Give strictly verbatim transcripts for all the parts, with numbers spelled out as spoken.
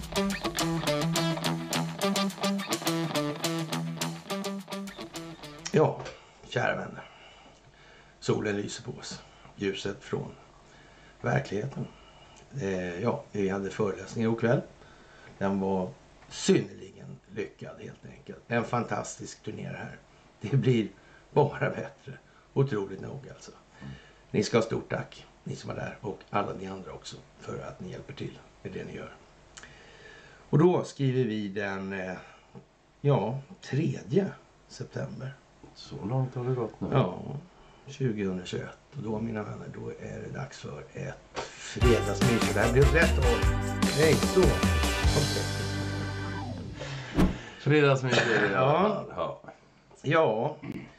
Ja, kära vänner. Solen lyser på oss. Ljuset från verkligheten. Eh, ja, vi hade föreläsning igår kväll. Den var synnerligen lyckad helt enkelt. En fantastisk turné här. Det blir bara bättre. Otroligt nog alltså. Mm. Ni ska ha stort tack, ni som är där, och alla ni andra också, för att ni hjälper till med det ni gör. Och då skriver vi den eh, ja, tredje september. Så långt har det gått nu. Ja, tjugohundratjugoett. Och då, mina vänner, då är det dags för ett fredagsmys. Det här blir rätt av. Nej, så. Fredagsmys är det. Ja. Ja. Ja.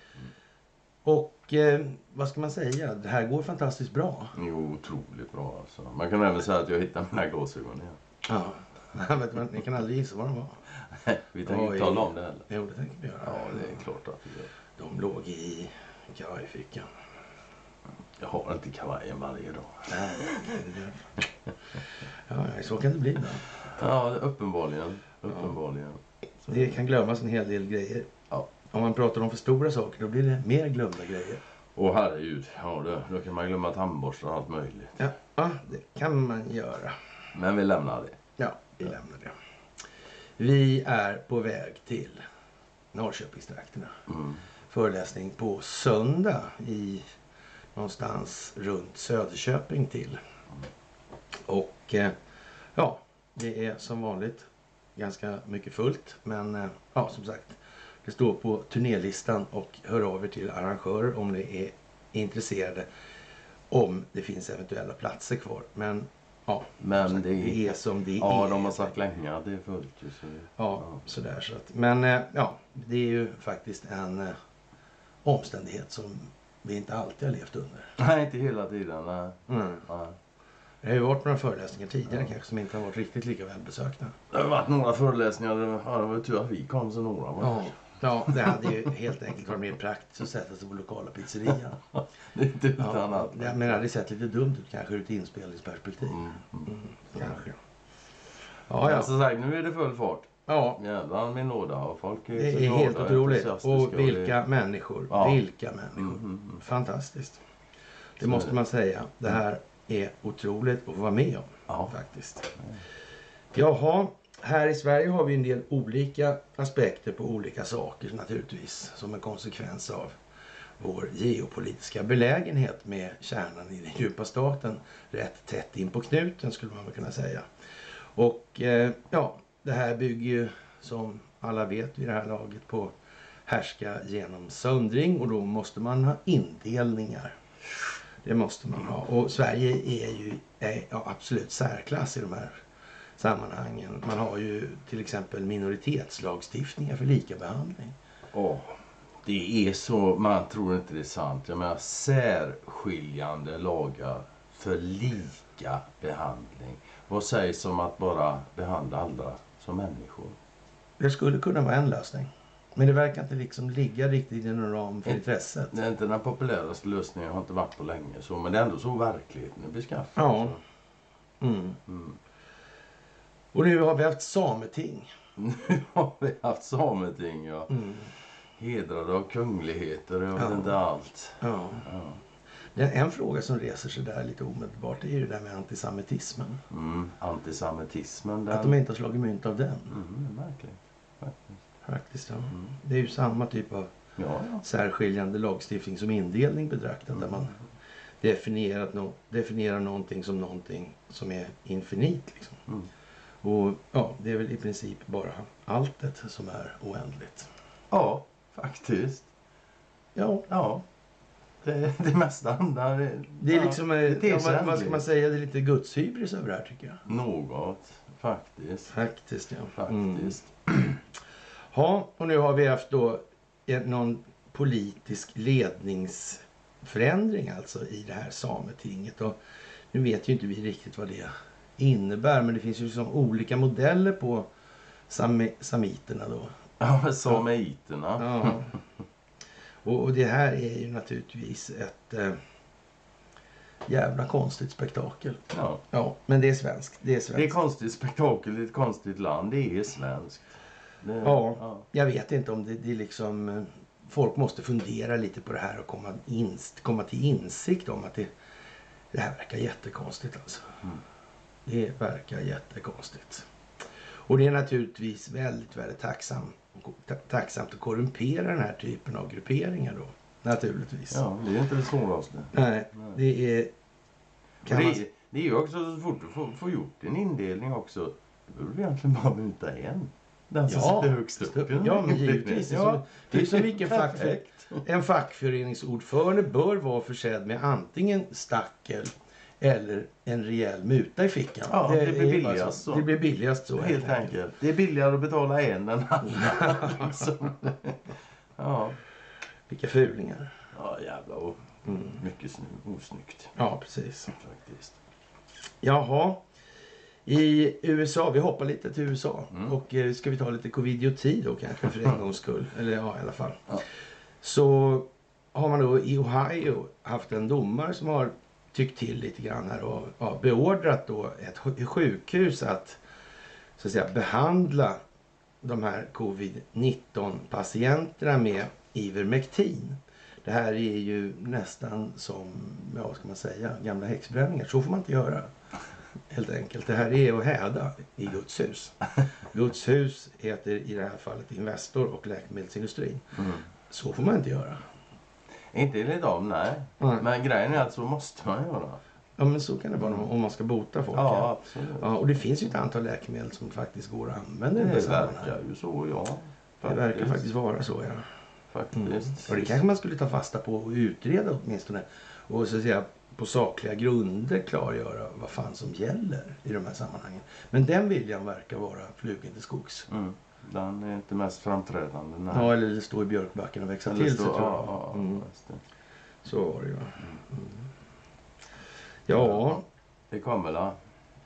Och eh, vad ska man säga? Det här går fantastiskt bra. Jo, otroligt bra alltså. Man kan även säga att jag hittar mina gåsögon igen. Ja. Vet man, ni kan aldrig gissa vad de var. Vi tänker inte tala om det heller. Jo, det tänker vi göra. Ja, det är klart att vi gör. De låg i kavajfickan. Jag har inte kavajen varje dag. Nej, det är det. Ja, så kan det bli då. Ja, uppenbarligen. Uppenbarligen. Så. Det kan glömmas en hel del grejer. Ja. Om man pratar om för stora saker, då blir det mer glömda grejer. Åh herregud, ja då, då kan man glömma tandborstar och allt möjligt. Ja, ja, det kan man göra. Men vi lämnar det. Ja, vi lämnar det. Vi är på väg till Norrköpingstrakterna. Mm. Föreläsning på söndag i någonstans runt Söderköping till. Och eh, ja, det är som vanligt ganska mycket fullt. Men eh, ja, som sagt, det står på turnélistan, och hör av er till arrangörer om ni är intresserade, om det finns eventuella platser kvar. Men ja, men sagt, det, det är som det ja, är. Ja, de har sagt länge att det är fullt. Så, ja, ja, sådär så att, men eh, ja, det är ju faktiskt en eh, omständighet som vi inte alltid har levt under. Nej, inte hela tiden. Nej. Mm. Nej. Det har ju varit några föreläsningar tidigare ja. kanske som inte har varit riktigt lika välbesökta. Det har varit några föreläsningar. Ja, det var tur att vi kom så några var. Ja. Ja, det hade ju helt enkelt varit mer praktiskt att sätta sig på lokala pizzerian. Det är inte utan ja, annat. Men det hade sett lite dumt ut kanske ur ett inspelningsperspektiv. Mm. Mm. Mm, kanske. Ja, Ja, ja. så sagt, nu är det full fart. Ja. Jävlar min låda och folk är Det så är glada, helt otroligt. Och vilka det... människor. Ja. Vilka människor. Mm, mm, mm. Fantastiskt. Det så måste det. man säga. Det här är otroligt att få vara med om. Ja. Faktiskt. Jaha. Här i Sverige har vi en del olika aspekter på olika saker naturligtvis. Som en konsekvens av vår geopolitiska belägenhet med kärnan i den djupa staten. Rätt tätt in på knuten skulle man väl kunna säga. Och eh, ja, det här bygger ju som alla vet vid det här laget på härska genom söndring. Och då måste man ha indelningar. Det måste man ha. Och Sverige är ju är, ja, absolut särklass i de här sammanhangen. Man har ju till exempel minoritetslagstiftningar för likabehandling. Åh, det är så, man tror inte det är sant. Jag menar särskiljande lagar för lika behandling. Vad sägs om att bara behandla alla som människor? Det skulle kunna vara en lösning. Men det verkar inte liksom ligga riktigt inom ram för intresset. Det är inte den populäraste lösningen, jag har inte varit på länge så, men det är ändå så verkligheten är beskaffad. Ja. Mm. Mm. Och nu har vi haft sameting. Nu har vi haft sameting, ja. Mm. Hedrade av kungligheter, jag vet Ja. inte allt. Ja. Ja. Det är en fråga som reser sig där lite omedelbart. Det är ju det där med antisemitismen. Mm. Antisemitismen. Den... Att de inte har slagit mynt av den. Mm, verkligen. Faktiskt. Faktiskt, ja. Mm. Det är ju samma typ av Ja, ja. särskiljande lagstiftning som indelning betraktat. Mm. Där man definierat no- definierar någonting som någonting som är infinit. Liksom. Mm. Och ja, det är väl i princip bara alltet som är oändligt. Ja, faktiskt. Ja, Ja. Det, det mesta andra. Det, det är ja, liksom, det ja, är så vad, vad ska ändligt. man säga, det är lite gudshybris över det här tycker jag. Något, faktiskt. Faktiskt, ja. Faktiskt. Mm. Ja, och nu har vi haft då en, någon politisk ledningsförändring alltså i det här sametinget. Och nu vet ju inte vi riktigt vad det innebär, men det finns ju liksom olika modeller på sam- samiterna då. Ja, sameiterna. Ja. Och, och det här är ju naturligtvis ett, eh, jävla konstigt spektakel. Ja. Ja, men det är svenskt. Det är svenskt. Det är konstigt spektakel i ett konstigt land. Det är svenskt. Det, ja, ja, jag vet inte om det, det är liksom... Folk måste fundera lite på det här och komma, inst, komma till insikt om att det, det här verkar jättekonstigt alltså. Mm. Det verkar jättekonstigt. Och det är naturligtvis väldigt, väldigt tacksam, tacksamt att korrumpera den här typen av grupperingar då. Naturligtvis. Ja, det är inte det svåraste. Nej, det är... Kan det, man... det är ju också så fort du får, får gjort en indelning också. Då behöver du egentligen bara muta en. Den som Ja, sitter högst upp. ja, men givetvis. Det är som, det är som vilken fackför, en fackföreningsordförande bör vara försedd med antingen stackel eller en rejäl muta i fickan. Ja, det, det blir är billigast så. Det blir billigast så. Helt enkelt. Det är billigare att betala en än alla. Liksom. Ja. Vilka fulingar. Ja, jävla och Mm. mycket snu, osnyggt. Ja, precis. Faktiskt. Jaha. I U S A, vi hoppar lite till U S A. Mm. Och eh, ska vi ta lite covidioti då kanske för en gångs skull. Eller ja, i alla fall. Ja. Så har man då i Ohio haft en domare som har tyckt till lite grann här och ja, beordrat då ett sjukhus att så att säga behandla de här covid nitton patienterna med Ivermectin. Det här är ju nästan som, ja vad ska man säga, gamla häxbränningar. Så får man inte göra. Helt enkelt. Det här är att häda i Guds hus. Guds hus heter i det här fallet Investor och läkemedelsindustrin. Mm. Så får man inte göra. Inte enligt dem, nej. Nej. Men grejen är att så måste man göra. Ja, men så kan det vara om man ska bota folk. Ja, absolut. Ja, och det finns ju ett antal läkemedel som faktiskt går att använda i Det det sammanhanget. verkar ju så, ja. Det verkar faktiskt vara så, ja. Faktiskt. Mm. Och det kanske man skulle ta fasta på och utreda åtminstone. Och så att säga på sakliga grunder klargöra vad fan som gäller i de här sammanhangen. Men den viljan verkar vara flugen till skogs. Mm. Den är inte mest framträdande. Nej. Ja, eller det står i björkbacken och växa Eller till sig, stå, tror jag. ja, ja, Mm. just det. Så var det ju. Mm. Ja, Det kommer la.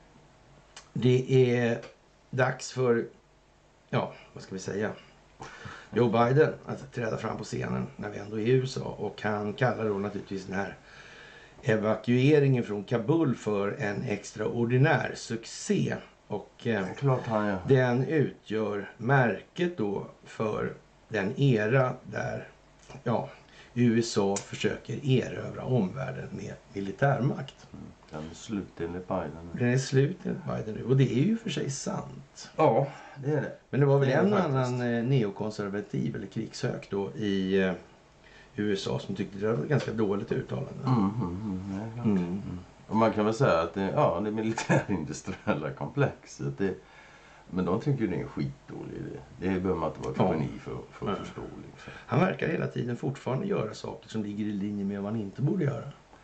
det är dags för, ja, vad ska vi säga, Joe Biden att träda fram på scenen när vi ändå är i U S A. Och han kallar då naturligtvis den här evakueringen från Kabul för en extraordinär succé. Och eh, Klart han gör. den utgör märket då för den era där ja, U S A försöker erövra omvärlden med militärmakt. Mm. Den är slut enligt Biden. Den är slut enligt Biden nu och det är ju för sig sant. Ja, det är det. Men det var väl Det är en det annan eh, neokonservativ eller krigshök då i eh, U S A som tyckte det var ett ganska dåligt uttalande. Mm, mm, mm, ja, klart. Mm. Mm. Och man kan väl säga att det, ja, det militärindustriella komplexet, det, men de tycker det är en skitdålig idé. Det behöver man inte vara geni för, för att Nej. förstå. Liksom. Han verkar hela tiden fortfarande göra saker som ligger i linje med vad han inte borde göra.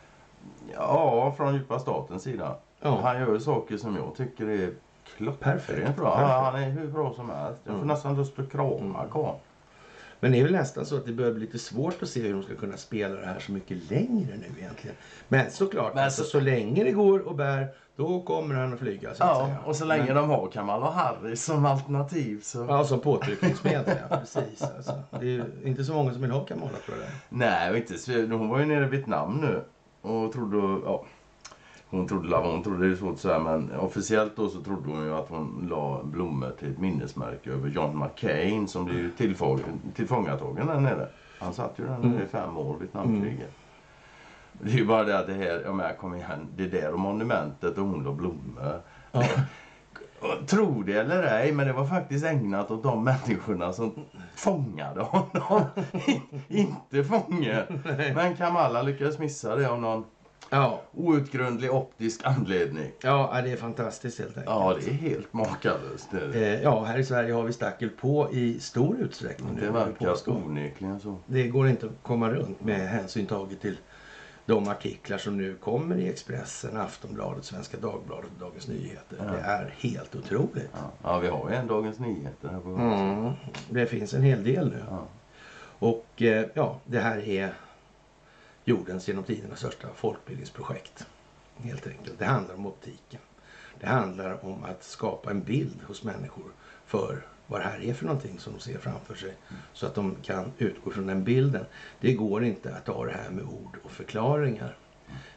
Ja, från djupa statens sida. Ja. Han gör saker som jag tycker är Perfekt. klockrent bra. Perfekt. Ja, han är hur bra som helst. Jag får Mm. nästan lust att krama Mm. karln. Men det är väl nästan så att det börjar bli lite svårt att se hur de ska kunna spela det här så mycket längre nu egentligen. Men såklart, Men alltså, så- så länge det går och bär, då kommer han att flyga så att Ja, säga. och så länge Men, de har Kamala Harris som alternativ så... ja, som påtryckningsmedel, ja, precis. Alltså. Det är ju inte så många som vill ha Kamala, tror jag. Nej, och inte, så- hon var ju nere i Vietnam nu och trodde, ja, hon trodde, hon trodde det är svårt att säga, men officiellt då så trodde hon ju att hon la blommor till ett minnesmärke över John McCain som blev tillfång- tillfångatagen där nere. Han satt ju där nere Mm. i fem år, Vietnamkriget. Det är ju bara det att det här, ja men kom igen, det där och monumentet och hon la blommor. Ja. Och tro det eller ej, men det var faktiskt ägnat åt de människorna som fångade honom. Inte fånge. Men Kamala lyckades missa det av någon Ja, outgrundlig optisk anledning. ja, det är fantastiskt helt enkelt. Ja, det är helt makalöst. Det, är det. Eh, ja, här i Sverige har vi stackel på i stor utsträckning. nu, det vill jag verkar påstå. onekligen så. Det går inte att komma runt med hänsyn taget till de artiklar som nu kommer i Expressen, Aftonbladet, Svenska Dagbladet och Dagens Nyheter. Ja. Det är helt otroligt. Ja, ja, vi har ju en Dagens Nyheter här på. Mm, det finns en hel del nu. Ja. Och eh, ja, det här är jordens genom tiderna största folkbildningsprojekt. Helt enkelt. Det handlar om optiken. Det handlar om att skapa en bild hos människor för vad det här är för någonting som de ser framför sig. Så att de kan utgå från den bilden. Det går inte att ta det här med ord och förklaringar.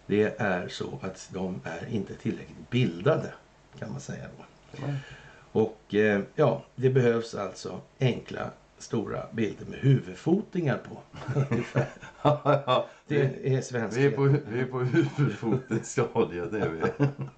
Det är så att de är inte tillräckligt bildade, kan man säga då. Mm. Och eh, ja, det behövs alltså enkla stora bilder med huvudfotingar på. ja, ja. Det är svenska. Vi är på, vi är på huvudfotenstadiet, det är vi.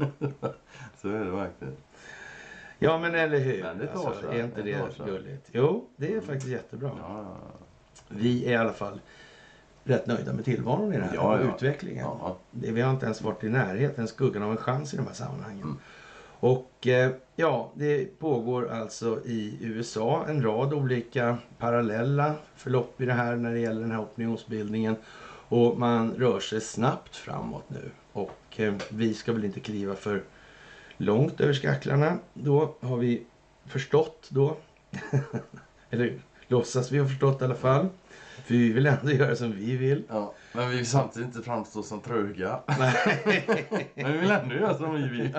Så är det verkligen. Ja, men eller hur? Men det tar alltså, sig. Är inte det, det gulligt? Jo, det är mm. faktiskt jättebra. Ja. Vi är i alla fall rätt nöjda med tillvaron i det här. Ja, och ja. utvecklingen. Ja. Vi har inte ens varit i närheten, skuggan av en chans i de här sammanhangen. Mm. Och eh, ja, det pågår alltså i U S A en rad olika parallella förlopp i det här när det gäller den här opinionsbildningen. Och man rör sig snabbt framåt nu. Och eh, vi ska väl inte kliva för långt över skacklarna. Då har vi förstått då. Eller låtsas vi har förstått i alla fall. För vi vill ändå göra som vi vill. Ja, men vi vill samtidigt inte framstå som tröga. Men vi vill ändå göra som vi vill.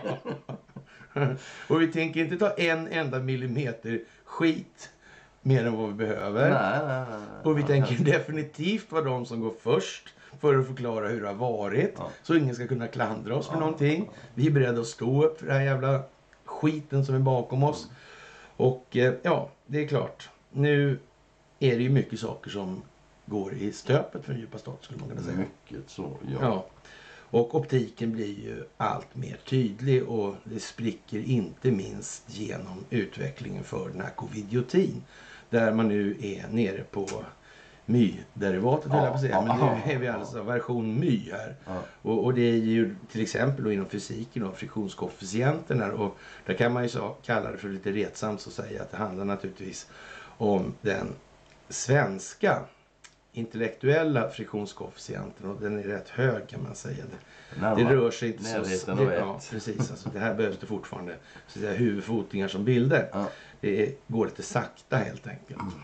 Och vi tänker inte ta en enda millimeter skit mer än vad vi behöver. Nej, nej, nej, nej. Och vi tänker nej. definitivt vara de som går först för att förklara hur det har varit. Ja. Så ingen ska kunna klandra oss för ja, någonting. Ja. Vi är beredda att stå upp för den här jävla skiten som är bakom oss. Mm. Och ja, det är klart. Nu är det ju mycket saker som går i stöpet för en djupa stat, skulle man kunna säga. Mycket så, ja. ja. Och optiken blir ju allt mer tydlig och det spricker inte minst genom utvecklingen för den här covidiotin. Där man nu är nere på my-derivatet, ja, ja, men nu är vi alltså ja. version my här. Ja. Och, och det är ju till exempel då inom fysiken och friktionskoefficienterna. Och där kan man ju så kalla det för lite retsamt så säga att det handlar naturligtvis om den svenska intellektuella friktionskoefficienten, och den är rätt hög kan man säga. Det, det rör sig inte så... Det, ja, precis. Alltså, det här behövs det fortfarande så att säga, huvudfotingar som bilder. Ja. Det är, går lite sakta helt enkelt. Mm.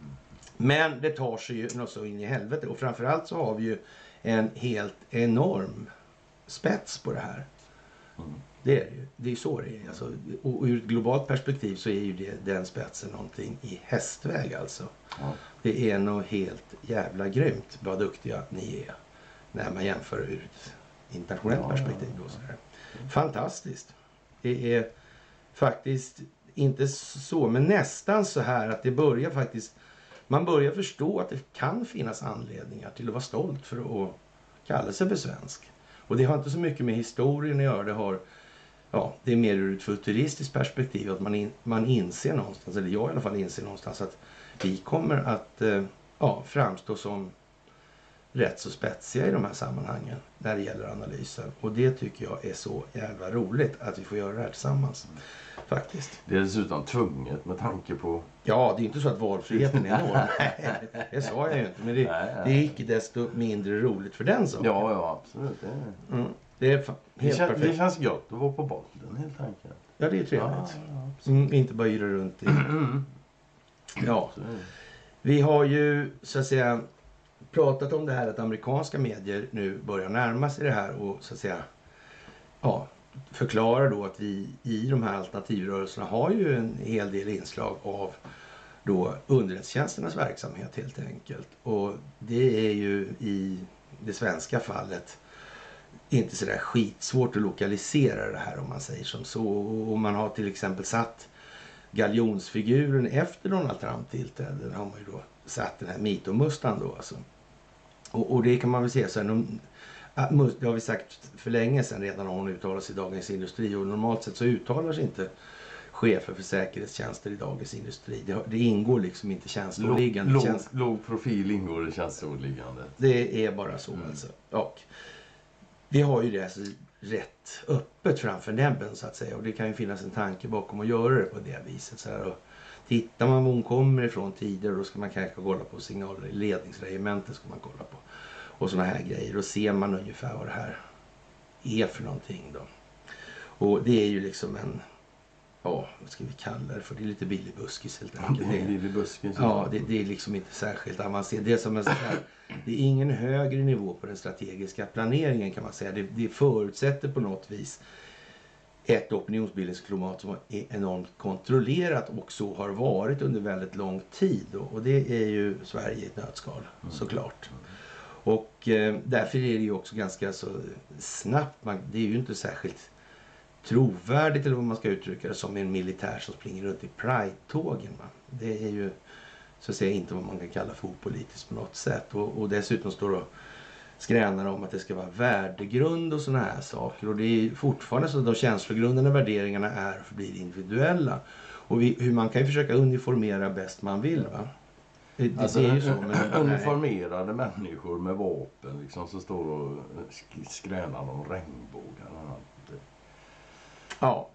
Men det tar sig ju något så in i helvete. Och framförallt så har vi ju en helt enorm spets på det här. Mm. Det är ju. Det är så det är. Alltså, och ur ett globalt perspektiv så är ju det, den spetsen någonting i hästväg alltså. Ja. Det är nog helt jävla grymt vad duktiga ni är. När man jämför ur ett internationellt ja, perspektiv. Då, så här. Fantastiskt. Det är faktiskt inte så, men nästan så här att det börjar faktiskt... Man börjar förstå att det kan finnas anledningar till att vara stolt för att kalla sig för svensk. Och det har inte så mycket med historien att göra. Det har... Ja, det är mer ur ett futuristiskt perspektiv att man, in, man inser någonstans, eller jag i alla fall inser någonstans att vi kommer att eh, ja, framstå som rätt så spetsiga i de här sammanhangen när det gäller analysen. Och det tycker jag är så jävla roligt att vi får göra det här tillsammans. Faktiskt. Det är dessutom tvunget med tanke på... Ja, det är inte så att valfriheten är enorm. Nej, det sa jag ju inte. Men det, nej, nej. det är inte desto mindre roligt för den saken. Ja, ja, absolut. Det är... Mm. Det är helt det, känns, perfekt. Det känns gott att vara på bollen helt enkelt. Ja, det är trevligt. Ja, ja, mm, inte bara yra runt i... Ja. Vi har ju så att säga pratat om det här att amerikanska medier nu börjar närma sig det här och så att säga ja, förklarar då att vi i de här alternativrörelserna har ju en hel del inslag av då underrättelsetjänsternas verksamhet helt enkelt. Och det är ju i det svenska fallet inte så där skitsvårt att lokalisera det här om man säger som så. Och man har till exempel satt galjonsfiguren efter Donald Trump tillträdde. Där har man ju då satt den här mitomustan då alltså. Och, och det kan man väl säga så här, det har vi sagt för länge sedan redan när hon uttalar sig i Dagens Industri. Och normalt sett så uttalar sig inte chefer för säkerhetstjänster i Dagens Industri. Det, det ingår liksom inte tjänsteåliggande. Låg, tjänst... låg profil ingår i tjänsteåliggande. Det är bara så mm. alltså. Och vi har ju det alltså rätt öppet framför näbben så att säga. Och det kan ju finnas en tanke bakom att göra det på det viset. Så här, och tittar man var hon kommer ifrån tidigare, då ska man kanske kolla på signaler. Ledningsregementet ska man kolla på. Och såna här grejer. Då ser man ungefär vad det här är för någonting då. Och det är ju liksom en... Ja, vad ska vi kalla det för? Det är lite billig buskis helt enkelt. Det är billig buskis. Ja, det, det är liksom inte särskilt avancerat. Det är som en sån här, det är ingen högre nivå på den strategiska planeringen kan man säga. Det, det förutsätter på något vis ett opinionsbildningsklimat som är enormt kontrollerat och så har varit under väldigt lång tid. Och det är ju Sverige i ett nötskal, såklart. Och eh, därför är det ju också ganska så snabbt. Man, det är ju inte särskilt trovärdigt, eller vad man ska uttrycka det, som en militär som springer runt i Pride-tågen. Va? Det är ju så att säga inte vad man kan kalla för opolitiskt på något sätt. Och, och dessutom står det skränar om att det ska vara värdegrund och såna här saker. Och det är fortfarande så att de känslogrundande värderingarna är och blir individuella. Och vi, hur man kan ju försöka uniformera bäst man vill, va? Det, alltså, det är ju så. Men uniformerade människor med vapen liksom, så står och skränar om regnbågarna. Ja.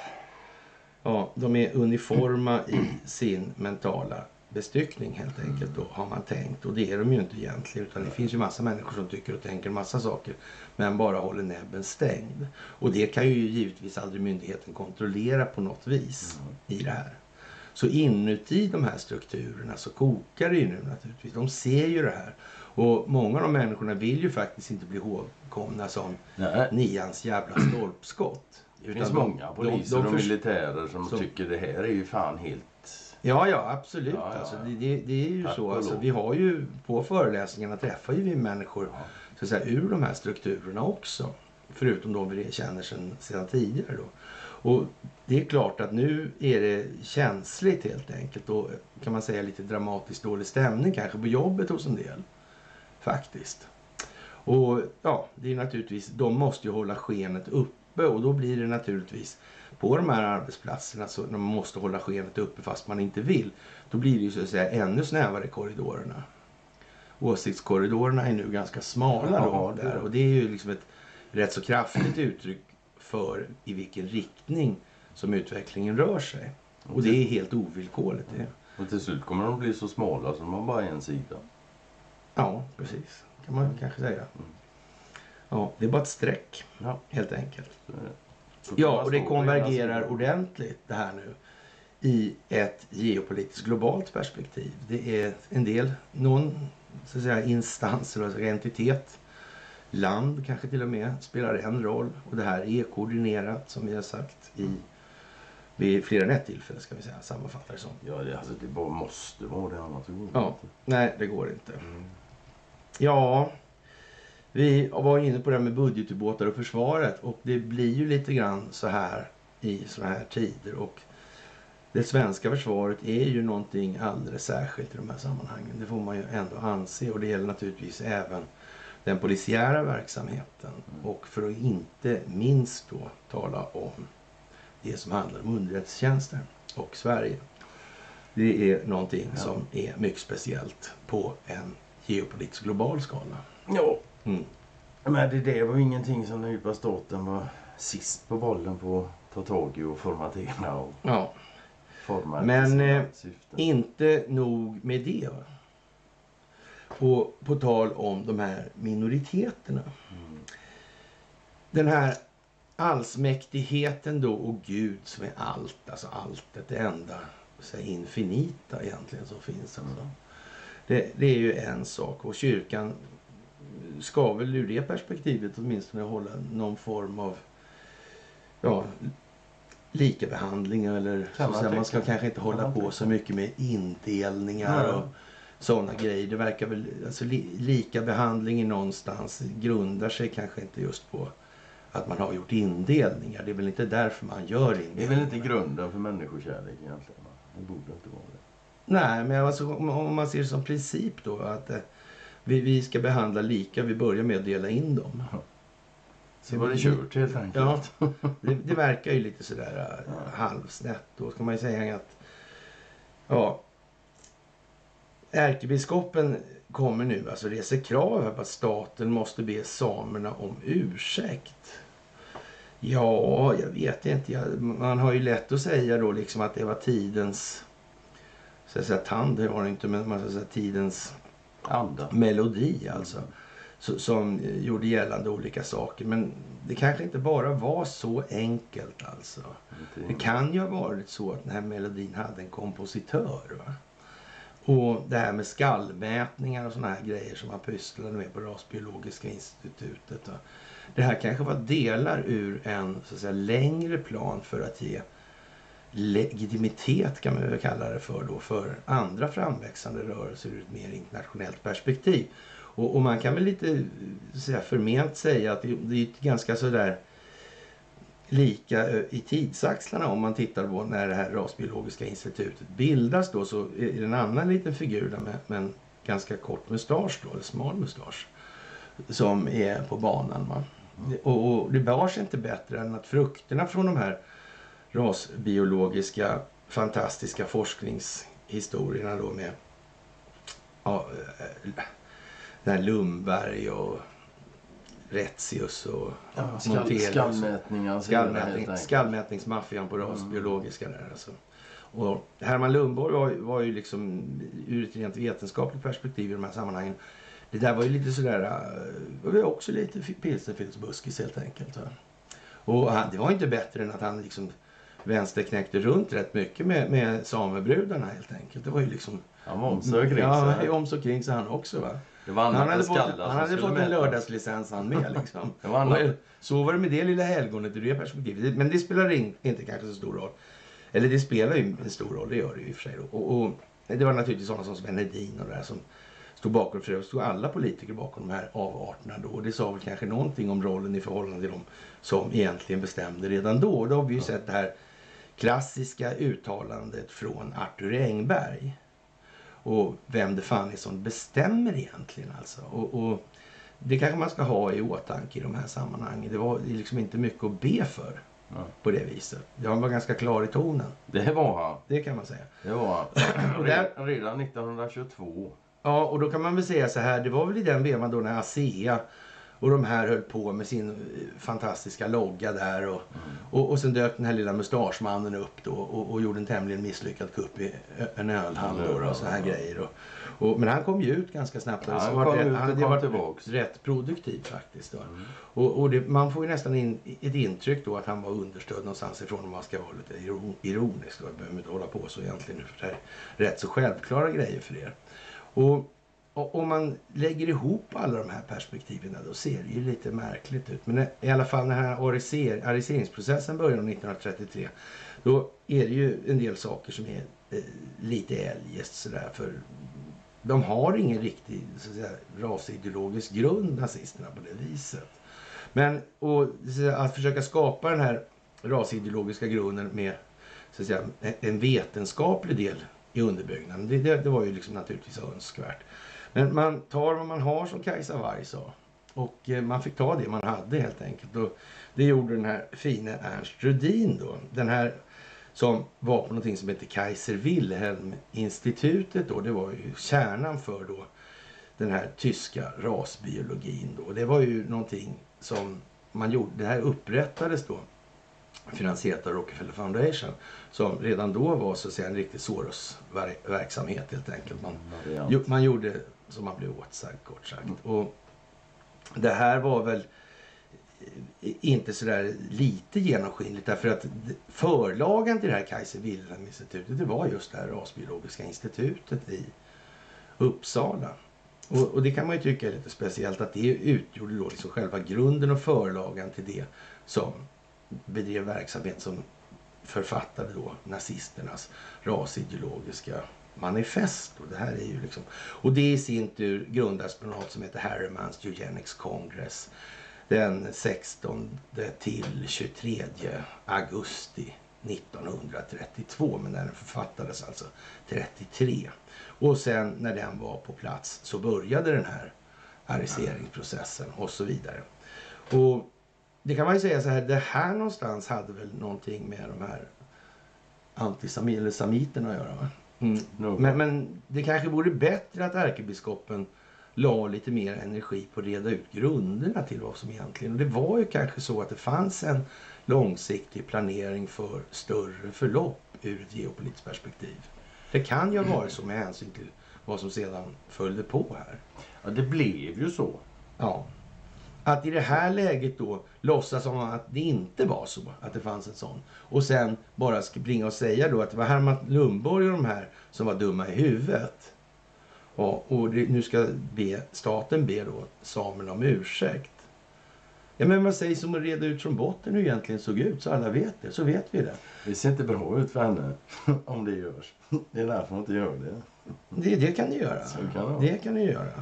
Ja, de är uniforma i sin mentala bestyckning helt enkelt då, har man tänkt. Och det är de ju inte egentligen, utan det finns ju massa människor som tycker och tänker massa saker men bara håller näbben stängd. Och det kan ju givetvis aldrig myndigheten kontrollera på något vis mm. i det här. Så inuti de här strukturerna så kokar det ju nu naturligtvis. De ser ju det här. Och många av de människorna vill ju faktiskt inte bli ihågkomna som Nej. nians jävla stolpskott. Det finns många poliser de, de och militärer som, som tycker det här är ju fan helt... Ja, ja, absolut. Ja, ja, ja. Alltså, det, det, det är ju Tack så. Alltså, vi har ju på föreläsningarna träffar ju vi människor ja. så att säga, ur de här strukturerna också. Förutom de vi känner sedan, sedan tidigare då. Och det är klart att nu är det känsligt helt enkelt. Och kan man säga lite dramatiskt dålig stämning kanske på jobbet hos en del. Faktiskt. Och ja, det är naturligtvis, de måste ju hålla skenet uppe. Och då blir det naturligtvis på de här arbetsplatserna så när man måste hålla skenet uppe fast man inte vill. Då blir det ju så att säga ännu snävare korridorerna. Åsiktskorridorerna är nu ganska smala ja, då, där. Och det är ju liksom ett rätt så kraftigt uttryck för i vilken riktning som utvecklingen rör sig. Och det är helt ovillkorligt det. Och till slut kommer de bli så smala som man bara en sida. Ja, precis. Kan man kanske säga. Ja, det är bara ett streck. Ja. Helt enkelt. Ja, och det konvergerar ordentligt det här nu i ett geopolitiskt globalt perspektiv. Det är en del, någon så att säga, instans eller entitet, land kanske till och med, spelar en roll. Och det här är koordinerat som vi har sagt i vid fler än ett tillfälle ska vi säga, sammanfattar det som. Ja, det, alltså, det bara måste vara det, annars går det ja, inte. Nej, det går inte. Mm. Ja, vi var inne på det här med budgetubåtar och försvaret och det blir ju lite grann så här i såna här tider och det svenska försvaret är ju någonting alldeles särskilt i de här sammanhangen. Det får man ju ändå anse och det gäller naturligtvis även den polisiära verksamheten mm. och för att inte minst då tala om det som handlar om underrättelsetjänster och Sverige. Det är någonting ja. som är mycket speciellt på en geopolitisk global skala. Ja, mm. men det, det var ingenting som den djupa staten var sist på bollen på att ta tag i och formatera och ja. forma. Men eh, inte nog med det. Va? Och på tal om de här minoriteterna. Mm. Den här allsmäktigheten då och Gud som är allt, alltså allt, det enda så här, infinita egentligen som finns. Alltså. Det, det är ju en sak och kyrkan ska väl ur det perspektivet åtminstone hålla någon form av ja, likabehandling eller så att säga, man ska kanske inte hålla på så mycket med indelningar mm. och sådana grejer. Det verkar väl, alltså li, likabehandling någonstans grundar sig kanske inte just på att man har gjort indelningar. Det är väl inte därför man gör indelningar. Det är väl inte grunden för människokärlek egentligen. Det borde inte vara det. Nej, men alltså, om, om man ser det som princip då att eh, vi, vi ska behandla lika, vi börjar med att dela in dem. Ja. Så var det kört helt enkelt. Ja, det, det verkar ju lite sådär ja. halvsnett. Då ska man ju säga att ja, ärkebiskopen kommer nu, alltså reser krav på att staten måste be samerna om ursäkt. Ja, jag vet inte. Jag, man har ju lätt att säga då liksom att det var tidens så att säga tand, det var det inte, men man ska säga tidens anda. Melodi alltså. Mm. Så, som gjorde gällande olika saker. Men det kanske inte bara var så enkelt alltså. Mm. Det kan ju ha varit så att den här melodin hade en kompositör, va? Och det här med skallmätningar och såna här grejer som man pysslade med på Rasbiologiska institutet. Va? Det här kanske var delar ur en så att säga längre plan för att ge legitimitet kan man väl kalla det för då, för andra framväxande rörelser ur ett mer internationellt perspektiv. Och, och man kan väl lite så här, förment säga att det, det är ganska sådär lika i tidsaxlarna om man tittar på när det här rasbiologiska institutet bildas då, så är det en annan liten figur där med, med en ganska kort mustasch då, eller smal mustasch, som är på banan. Va? Och, och det bars inte bättre än att frukterna från de här rasbiologiska fantastiska forskningshistorierna då med ja, den här Lundberg och Retzius och ja, skall, skallmätningar, skallmätning, skallmätningsmaffian på rasbiologiska mm. där alltså. Och Herman Lundborg var, var ju liksom ur ett rent vetenskapligt perspektiv i de här sammanhangen. Det där var ju lite sådär, det var också lite pilsnerfilsbuskis helt enkelt. Va? Och han, det var inte bättre än att han liksom vänsterknäckte runt rätt mycket med, med samebrudarna helt enkelt. Det var ju liksom... Han var om så kring sig. Ja, om så kring sig han också va. Det var han hade fått, han hade fått en lördagslicens han med liksom. det var och, så var det med det lilla helgonet ur det perspektivet. Men det spelar in, inte kanske så stor roll. Eller det spelar ju en stor roll, det gör det ju i och för sig. Och, och det var naturligtvis sådana som Sven Hedin och det där som stod bakom. För det stod alla politiker bakom de här avarterna då. Och det sa väl kanske någonting om rollen i förhållande till dem som egentligen bestämde redan då. Och då har vi ju ja. sett det här klassiska uttalandet från Arthur Engberg. Och vem det fan är som bestämmer egentligen alltså. Och, och det kanske man ska ha i åtanke i de här sammanhangen. Det var liksom inte mycket att be för ja. på det viset. Han var ganska klar i tonen. Det var han. Det kan man säga. Det var han. och där, redan nittonhundratjugotvå. Ja, och då kan man väl säga så här. Det var väl i den vevan då när ASEA och de här höll på med sin fantastiska logga där. Och, mm. och, och sen dök den här lilla mustaschmannen upp då. Och, och gjorde en tämligen misslyckad kupp i en ölhall då, och så här ja. grejer. Och, och, men han kom ju ut ganska snabbt. Ja, han kom rätt, ut och han kom var tillbaks. Rätt produktiv faktiskt då. Mm. Och, och det, man får ju nästan in, ett intryck då att han var understöd någonstans ifrån om man ska vara lite ironisk. Då. Jag behöver inte hålla på så egentligen. För det är rätt så självklara grejer för er. Och Och om man lägger ihop alla de här perspektiven då ser det ju lite märkligt ut. Men i alla fall när den här ariser, ariseringsprocessen började nittonhundratrettiotre då är det ju en del saker som är eh, lite eljest sådär. För de har ingen riktig så att säga, rasideologisk grund, nazisterna, på det viset. Men och, att försöka skapa den här rasideologiska grunden med så att säga, en vetenskaplig del i underbyggnaden, det, det, det var ju liksom naturligtvis önskvärt. Men man tar vad man har, som Kajsa Warg sa. Och eh, man fick ta det man hade helt enkelt. Och det gjorde den här fina Ernst Rudin då. Den här som var på någonting som heter Kaiser Wilhelm-institutet då. Det var ju kärnan för då den här tyska rasbiologin då. Det var ju någonting som man gjorde. Det här upprättades då. Finansierat av Rockefeller Foundation. Som redan då var så att säga en riktig Soros-verksamhet helt enkelt. Man, mm, man gjorde som man blev åtsagd kort sagt. Mm. Och det här var väl inte så där lite genomskinligt. Därför att förlagen till det här Kaiser Wilhelm-institutet, det var just det här rasbiologiska institutet i Uppsala. Och, och det kan man ju tycka är lite speciellt att det utgjorde då liksom själva grunden och förlagen till det som bedrev verksamhet som författade då nazisternas rasideologiska manifest. Och det här är ju liksom, och det i sin tur grundas på något som heter Harrimans Eugenics Congress den sextonde till tjugotredje augusti nittonhundratrettiotvå, men den författades alltså trettiotre. Och sen när den var på plats så började den här ariseringsprocessen och så vidare. Och det kan man ju säga så här, det här någonstans hade väl någonting med de här antisamiterna att göra va? Mm. No. Men, men det kanske vore bättre att ärkebiskopen la lite mer energi på att reda ut grunderna till vad som egentligen. Och det var ju kanske så att det fanns en långsiktig planering för större förlopp ur ett geopolitiskt perspektiv. Det kan ju ha varit så med hänsyn till vad som sedan följde på här. Ja, det blev ju så. Ja. Att i det här läget då låtsas som att det inte var så, att det fanns en sån. Och sen bara springa och säga då att det var Herman Lundborg och de här som var dumma i huvudet. Och, och det, nu ska be, staten be då samerna om ursäkt. Ja, men vad sägs om att reda ut från botten hur egentligen såg ut så alla vet det, så vet vi det. Det ser inte bra ut för henne om det görs. Det är därför hon inte gör det. Det, det kan ni göra. Kan det, det kan ni göra.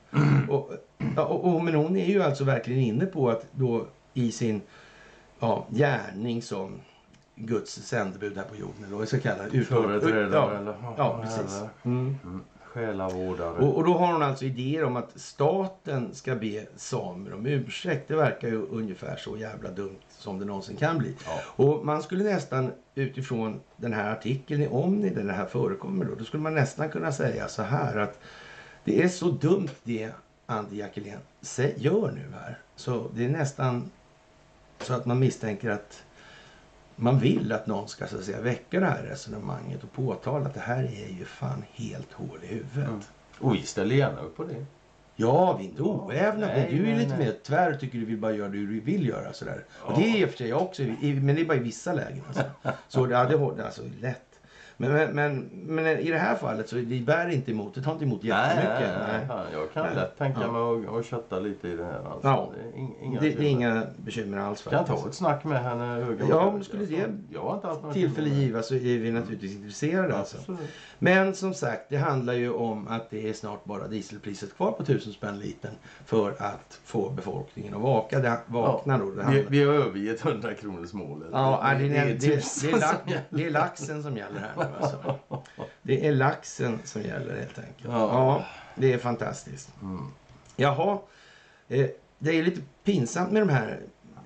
Mm. Och, och, och, men hon är ju alltså verkligen inne på att då i sin ja, gärning som Guds sändebud här på jorden, eller vad jag ska kalla det. Företrädare ja, eller? Ja, precis. Mm. Mm. Själavårdare. Och, och då har hon alltså idéer om att staten ska be samer om ursäkt. Det verkar ju ungefär så jävla dumt som det någonsin kan bli. Ja. Och man skulle nästan utifrån den här artikeln, om ni den här förekommer då, då skulle man nästan kunna säga så här att det är så dumt det Andy Jackelén gör nu här. Så det är nästan så att man misstänker att man vill att någon ska så att säga väcka det här resonemanget och påtala att det här är ju fan helt hål i huvudet. Mm. Och vi ställer gärna upp på det. Ja, vi är inte oävna. Nej, du är nej, lite nej. mer tvär och tycker du vill bara göra det du vill göra sådär. Ja. Och det är i och för sig jag också, men det är bara i vissa lägen. Alltså. Så det, ja, det är alltså lätt. Men, men, men, men i det här fallet så vi bär inte emot, det tar inte emot jättemycket. Nej, nej, nej. Jag kan nej. lätt tänka ja. mig att, att kötta lite i det här. Alltså. Ja. Det är inga, det, det är inga bekymmer alls. Kan jag ta ett snack med henne? Ja, om skulle det jag har inte haft tillfälle giva så är vi naturligtvis mm. intresserade. Alltså. Men som sagt, det handlar ju om att det är snart bara dieselpriset kvar på tusen spänn liten för att få befolkningen att vaka, det, vakna. Ja. Då, det vi, vi har övergett hundra kronors målet. Ja, det, det, det, är, det, det, är lax, som det är laxen som gäller här nu alltså. Det är laxen som gäller helt enkelt. Ja, ja det är fantastiskt. Mm. Jaha, eh, det är lite pinsamt med de här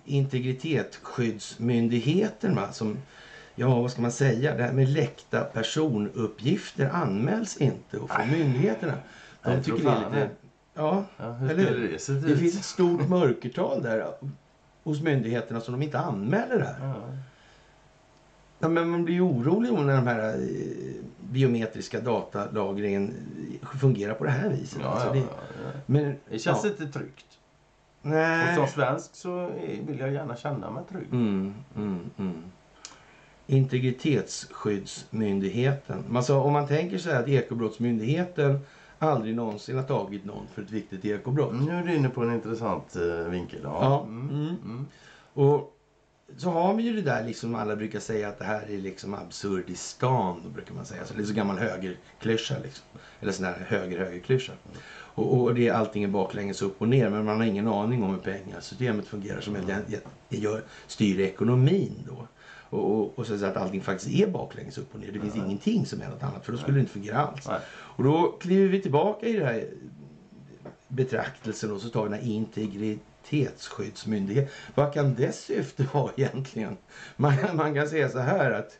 integritetsskyddsmyndigheterna som, ja vad ska man säga, det här med läckta personuppgifter anmäls inte och för myndigheterna. De Nej, tycker det är lite... Ja, ja hur eller det, se det finns ett stort mörkertal där hos myndigheterna som de inte anmäler det här. Ja. Ja, men man blir ju orolig om när de här eh, biometriska datalagringen fungerar på det här viset. Ja, alltså ja, det, ja, ja. Men, det känns ja. inte tryggt. Nej. Och som svensk så vill jag gärna känna mig trygg. Mm, mm, mm. Integritetsskyddsmyndigheten. Alltså, om man tänker sig att Ekobrottsmyndigheten aldrig någonsin har tagit någon för ett viktigt ekobrott. Nu är du inne på en intressant uh, vinkel. Ja. ja. Mm. Mm. Mm. Och så har vi ju det där liksom alla brukar säga att det här är liksom absurdistan, då brukar man säga. Så det är så gammal högerklyscha liksom. Eller sån här höger-högerklyscha. Mm. Och, och det är allting är baklänges upp och ner, men man har ingen aning om hur pengasystemet fungerar som mm. gör, styr ekonomin då. Och, och, och så att allting faktiskt är baklänges upp och ner. Det finns mm. ingenting som är något annat, för då skulle det inte fungera alls. Mm. Och då kliver vi tillbaka i det här betraktelsen och så tar vi den här integritetsskyddsmyndighet. Vad kan det syfte vara egentligen? Man, man kan säga så här att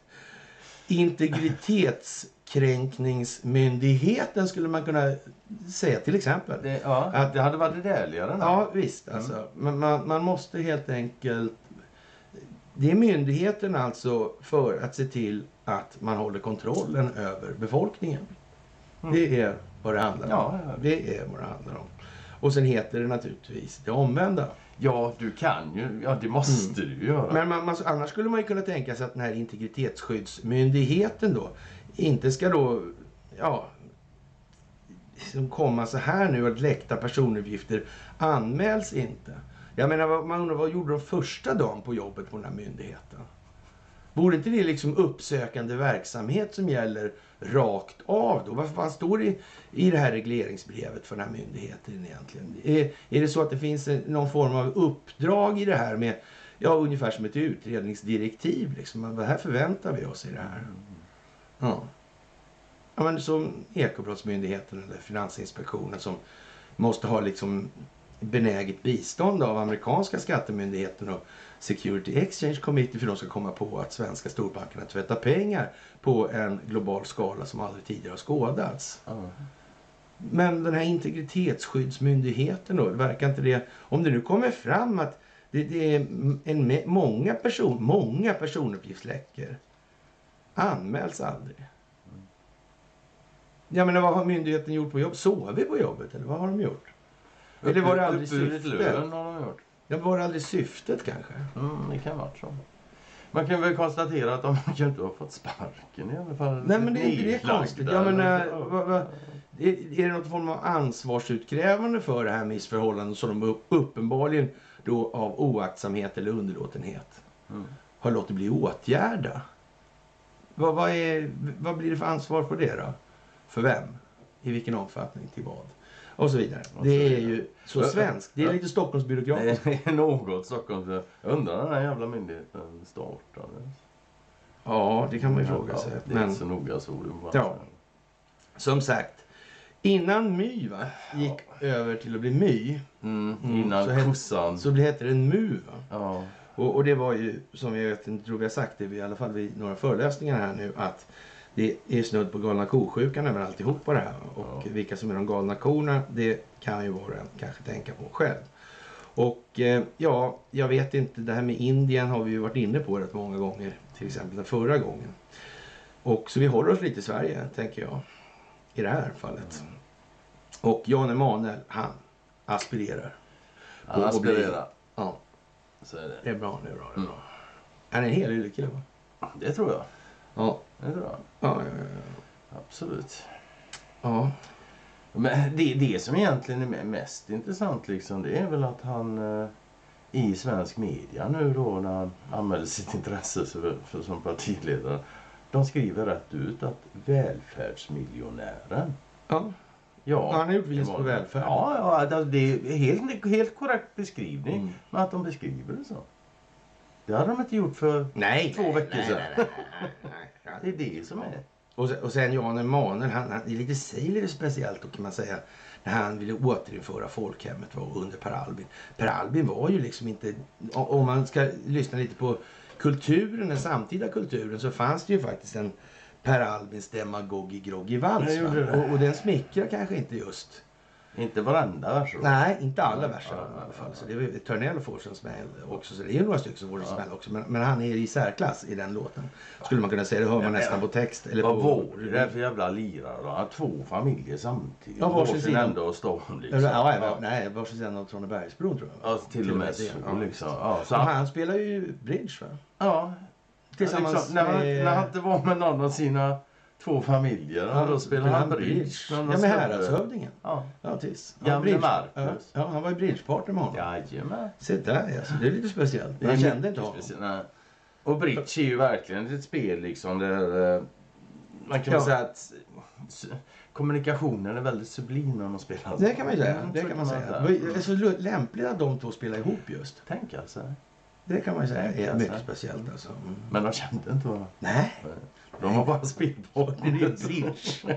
integritetskränkningsmyndigheten skulle man kunna säga till exempel. Det, ja, att det hade varit ärligare. Ja, visst. Alltså. Mm. Men man, man måste helt enkelt... Det är myndigheten alltså för att se till att man håller kontrollen över befolkningen. Mm. Det är vad det handlar om. Ja, ja. Det är vad det handlar om. Och sen heter det naturligtvis det omvända. Ja, du kan ju. Ja, det måste mm. du göra. Men man, man, annars skulle man ju kunna tänka sig att den här integritetsskyddsmyndigheten då inte ska då, ja, liksom komma så här nu att läckta personuppgifter anmäls inte. Jag menar, man undrar vad gjorde de första dagen på jobbet på den här myndigheten? Borde inte det liksom uppsökande verksamhet som gäller rakt av då? Varför fan står det i, i det här regleringsbrevet för den här myndigheten egentligen? Är, är det så att det finns en, någon form av uppdrag i det här med, ja ungefär som ett utredningsdirektiv liksom? Vad här förväntar vi oss i det här? Ja. Ja men som Ekobrottsmyndigheten eller Finansinspektionen som måste ha liksom benäget bistånd av amerikanska skattemyndigheten och Security Exchange Committee för att de ska komma på att svenska storbankerna tvättar pengar på en global skala som aldrig tidigare har skådats. Mm. Men den här integritetsskyddsmyndigheten då, verkar inte det, om det nu kommer fram att det, det är en, många, person, många personuppgiftsläckor anmäls aldrig. Mm. Jag menar, vad har myndigheten gjort på jobb? Sover på jobbet eller vad har de gjort? Eller var det aldrig syftet? Lön har de gjort. Ja, var det aldrig syftet kanske? Mm, det kan vara så. Man kan väl konstatera att de ju inte har fått sparken i alla fall. Nej, men det är inte det konstigt. Jag menar, vad, vad, är, är det något form av ansvarsutkrävande för det här missförhållandet som de uppenbarligen då av oaktsamhet eller underlåtenhet mm. har låtit bli åtgärda? Vad, vad, är, vad blir det för ansvar på det då? För vem? I vilken omfattning? Till vad? Och så vidare. Och Det så är vidare. ju så svenskt. Det är lite Stockholmsbyråkratiskt. Det är något Stockholm. Jag undrar när den här jävla myndigheten startade. Ja, det kan man ju fråga sig. Ja, det är Men inte så noga så. Det bara ja. Som sagt, innan My va, gick ja. över till att bli My. Mm, innan mm, så kossan. Så hette det Mu va? Ja. Och, och det var ju, som jag vet inte tror vi har sagt det, i alla fall vid några föreläsningar här nu, att det är snudd på galna kosjukan över alltihopa det här. Och Ja. vilka som är de galna korna, det kan ju var och en kanske tänka på själv. Och eh, ja, jag vet inte, det här med Indien har vi ju varit inne på rätt många gånger. Till exempel den förra gången. Och så vi håller oss lite i Sverige, tänker jag. I det här fallet. Mm. Och Jan Emanuel, han aspirerar. Han aspirerar. Ja. Så är det. Det är bra, det är bra, det är bra. Mm. Han är en hel yrkeskille va? Det tror jag. Ja. Det tror jag. Ja, ja, ja. Absolut. Ja. Men det, det som egentligen är mest intressant liksom, det är väl att han eh, i svensk media nu då när han anmäler sitt intresse för, för som partiledare. De skriver rätt ut att välfärdsmiljonären. Ja. Ja, Han har gjort vinst på välfärd. Ja, ja, det är helt, helt korrekt beskrivning. Mm. Men att de beskriver det så. Det hade de inte gjort för Nej, två nej, veckor nej, sedan. nej, nej, nej. Det är det som är. Och sen, och sen Jan Emanuel, han, han det är lite sig lite speciellt då kan man säga. När han ville återinföra folkhemmet var under Per Albin. Per Albin var ju liksom inte, om man ska lyssna lite på kulturen, den samtida kulturen, så fanns det ju faktiskt en Per Albins demagogi groggy vals. Och, och den smickrar kanske inte just. Inte varenda vers. Nej, inte alla verser i alla fall. Så det är Törnell får en smäll också. Så det är några stycken som får en smäll också. Men, men han är i särklass i den låten. Skulle man kunna säga. Det hör man ja, nästan på text. Eller vad på, var det där för jävla lirare då? Han har två familjer samtidigt. Ja, varsin varsin ända och stan liksom. Ja, ja, nej, varsin ända av Tranebergsbron tror jag. Ja, till och med så ja. liksom. Ja, så han, han, han spelar ju bridge va? ja. Tillsammans liksom, när, han, med... när han inte var med någon av sina två familjer. Ja, då spelade han bridge. Ja, med häradshövdingen. Ja. Ja, tills. Gamle Marcus. Ja, ja, han var ju bridgepartner med honom. Jajamän. Se där, alltså. Det är lite speciellt. Jag kände inte honom. Nej. Och bridge är ju verkligen ett spel liksom där eh, man kan ja. säga att kommunikationen är väldigt sublim när man spelar. Det kan man ju säga. Det kan man säga. Det är så lämpligt att de två spelar ihop just. Tänk alltså. Det kan man ju säga är mycket speciellt alltså. Mm. Men de kände inte varandra. Nej. De var bara spelpartner i ett bridge.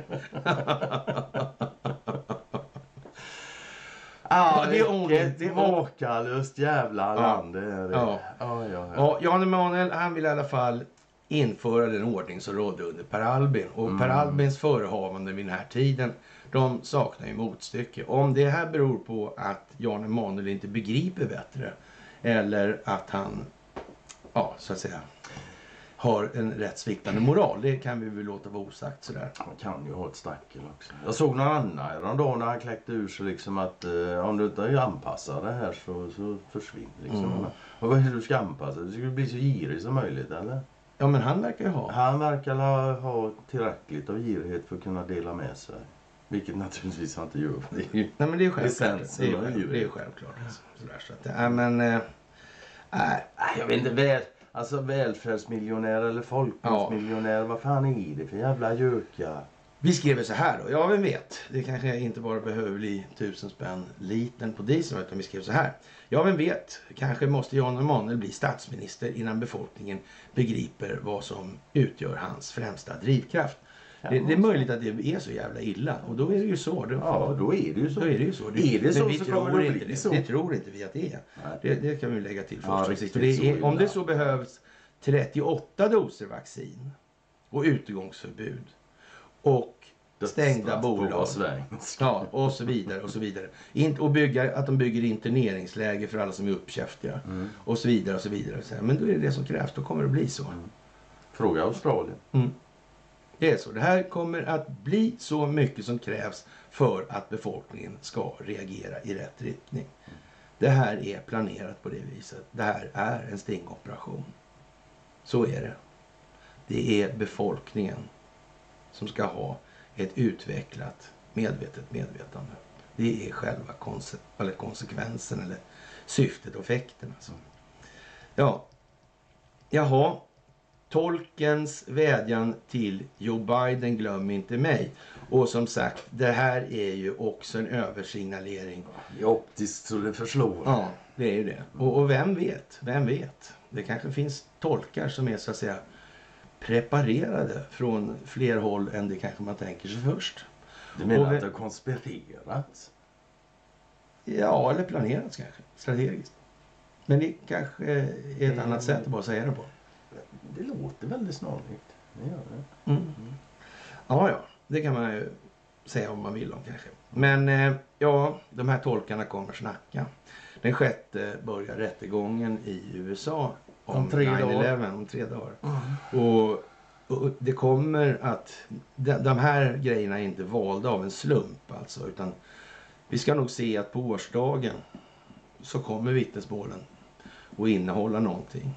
Ja, det är vilket makalöst jävla land det är. Ja. Ja, ja, ja. Ja, Jan Emanuel, han vill i alla fall införa den ordning som rådde under Per Albin. Och mm. Per Albins förehavande vid den här tiden, de saknar ju motstycke. Om det här beror på att Jan Emanuel inte begriper bättre, eller att han, ja, så att säga, har en rätt sviktande moral. Det kan vi väl låta vara osagt sådär. Man kan ju ha ett stackel också. Jag såg någon annan häromdagen när han kläckte ur sig liksom att eh, om du inte anpassar det här så, så försvinner liksom. Mm. Och vad är det du ska anpassa? Du ska bli så girig som möjligt, eller? Ja, men han verkar ju ha. Han verkar ha, ha tillräckligt av girighet för att kunna dela med sig. Vilket naturligtvis han inte gör. Det är ju, nej, men det är självklart. Det är, det är, själv, det är självklart. Sådär, så att, äh, men... Äh, äh, jag vet inte, väl, alltså välfärdsmiljonär eller folkmiljonär, ja. Vad fan är det för jävla göka? Vi skriver så här då. Ja, vem vet. Det kanske inte bara behöver bli tusen spänn liten på diesel, utan vi skriver så här. Ja, vem vet. Kanske måste Jan Emanuel bli statsminister innan befolkningen begriper vad som utgör hans främsta drivkraft. Det, det är möjligt att det är så jävla illa. Och då är det ju så. Då, ja, då är det ju så. Då är det ju så. Det, är det så, vi så tror det inte det. så. Det tror inte vi att det är. Det, det kan vi lägga till först. Ja, och det är, om det så behövs trettioåtta doser vaccin och utegångsförbud och stängda bolag. Ja, och så vidare och så vidare. In, och bygga, att de bygger interneringsläger för alla som är uppkäftiga. Mm. Och så vidare och så vidare. Men då är det det som krävs. Då kommer det bli så. Mm. Fråga Australien. Mm. Det är så. Det här kommer att bli så mycket som krävs för att befolkningen ska reagera i rätt riktning. Mm. Det här är planerat på det viset. Det här är en stingoperation. Så är det. Det är befolkningen som ska ha ett utvecklat medvetet medvetande. Det är själva konse- eller konsekvensen eller syftet och effekten. Alltså. Ja. Jaha. tolkens vädjan till Joe Biden, glöm inte mig. Och som sagt, det här är ju också en översignalering. Ja, optiskt så det förslår. Ja, det är ju det. Och, och vem vet, vem vet? Det kanske finns tolkar som är så att säga preparerade från fler håll än det kanske man tänker sig först. Du menar Och vi- att det har konspirerats? Ja, eller planerats kanske, strategiskt. Men det kanske är ett Mm. annat sätt att bara säga det på. Det låter väldigt snarlikt. Det gör det. Mm. Ja, ja, det kan man ju säga om man vill om kanske. Men eh, ja, de här tolkarna kommer snacka. Den sjätte börjar rättegången i U S A om, Om tre nine dagar. eleven, om tre dagar. Och, och det kommer att, de, de här grejerna är inte valda av en slump alltså, utan vi ska nog se att på årsdagen så kommer vittnesmålen att innehålla någonting.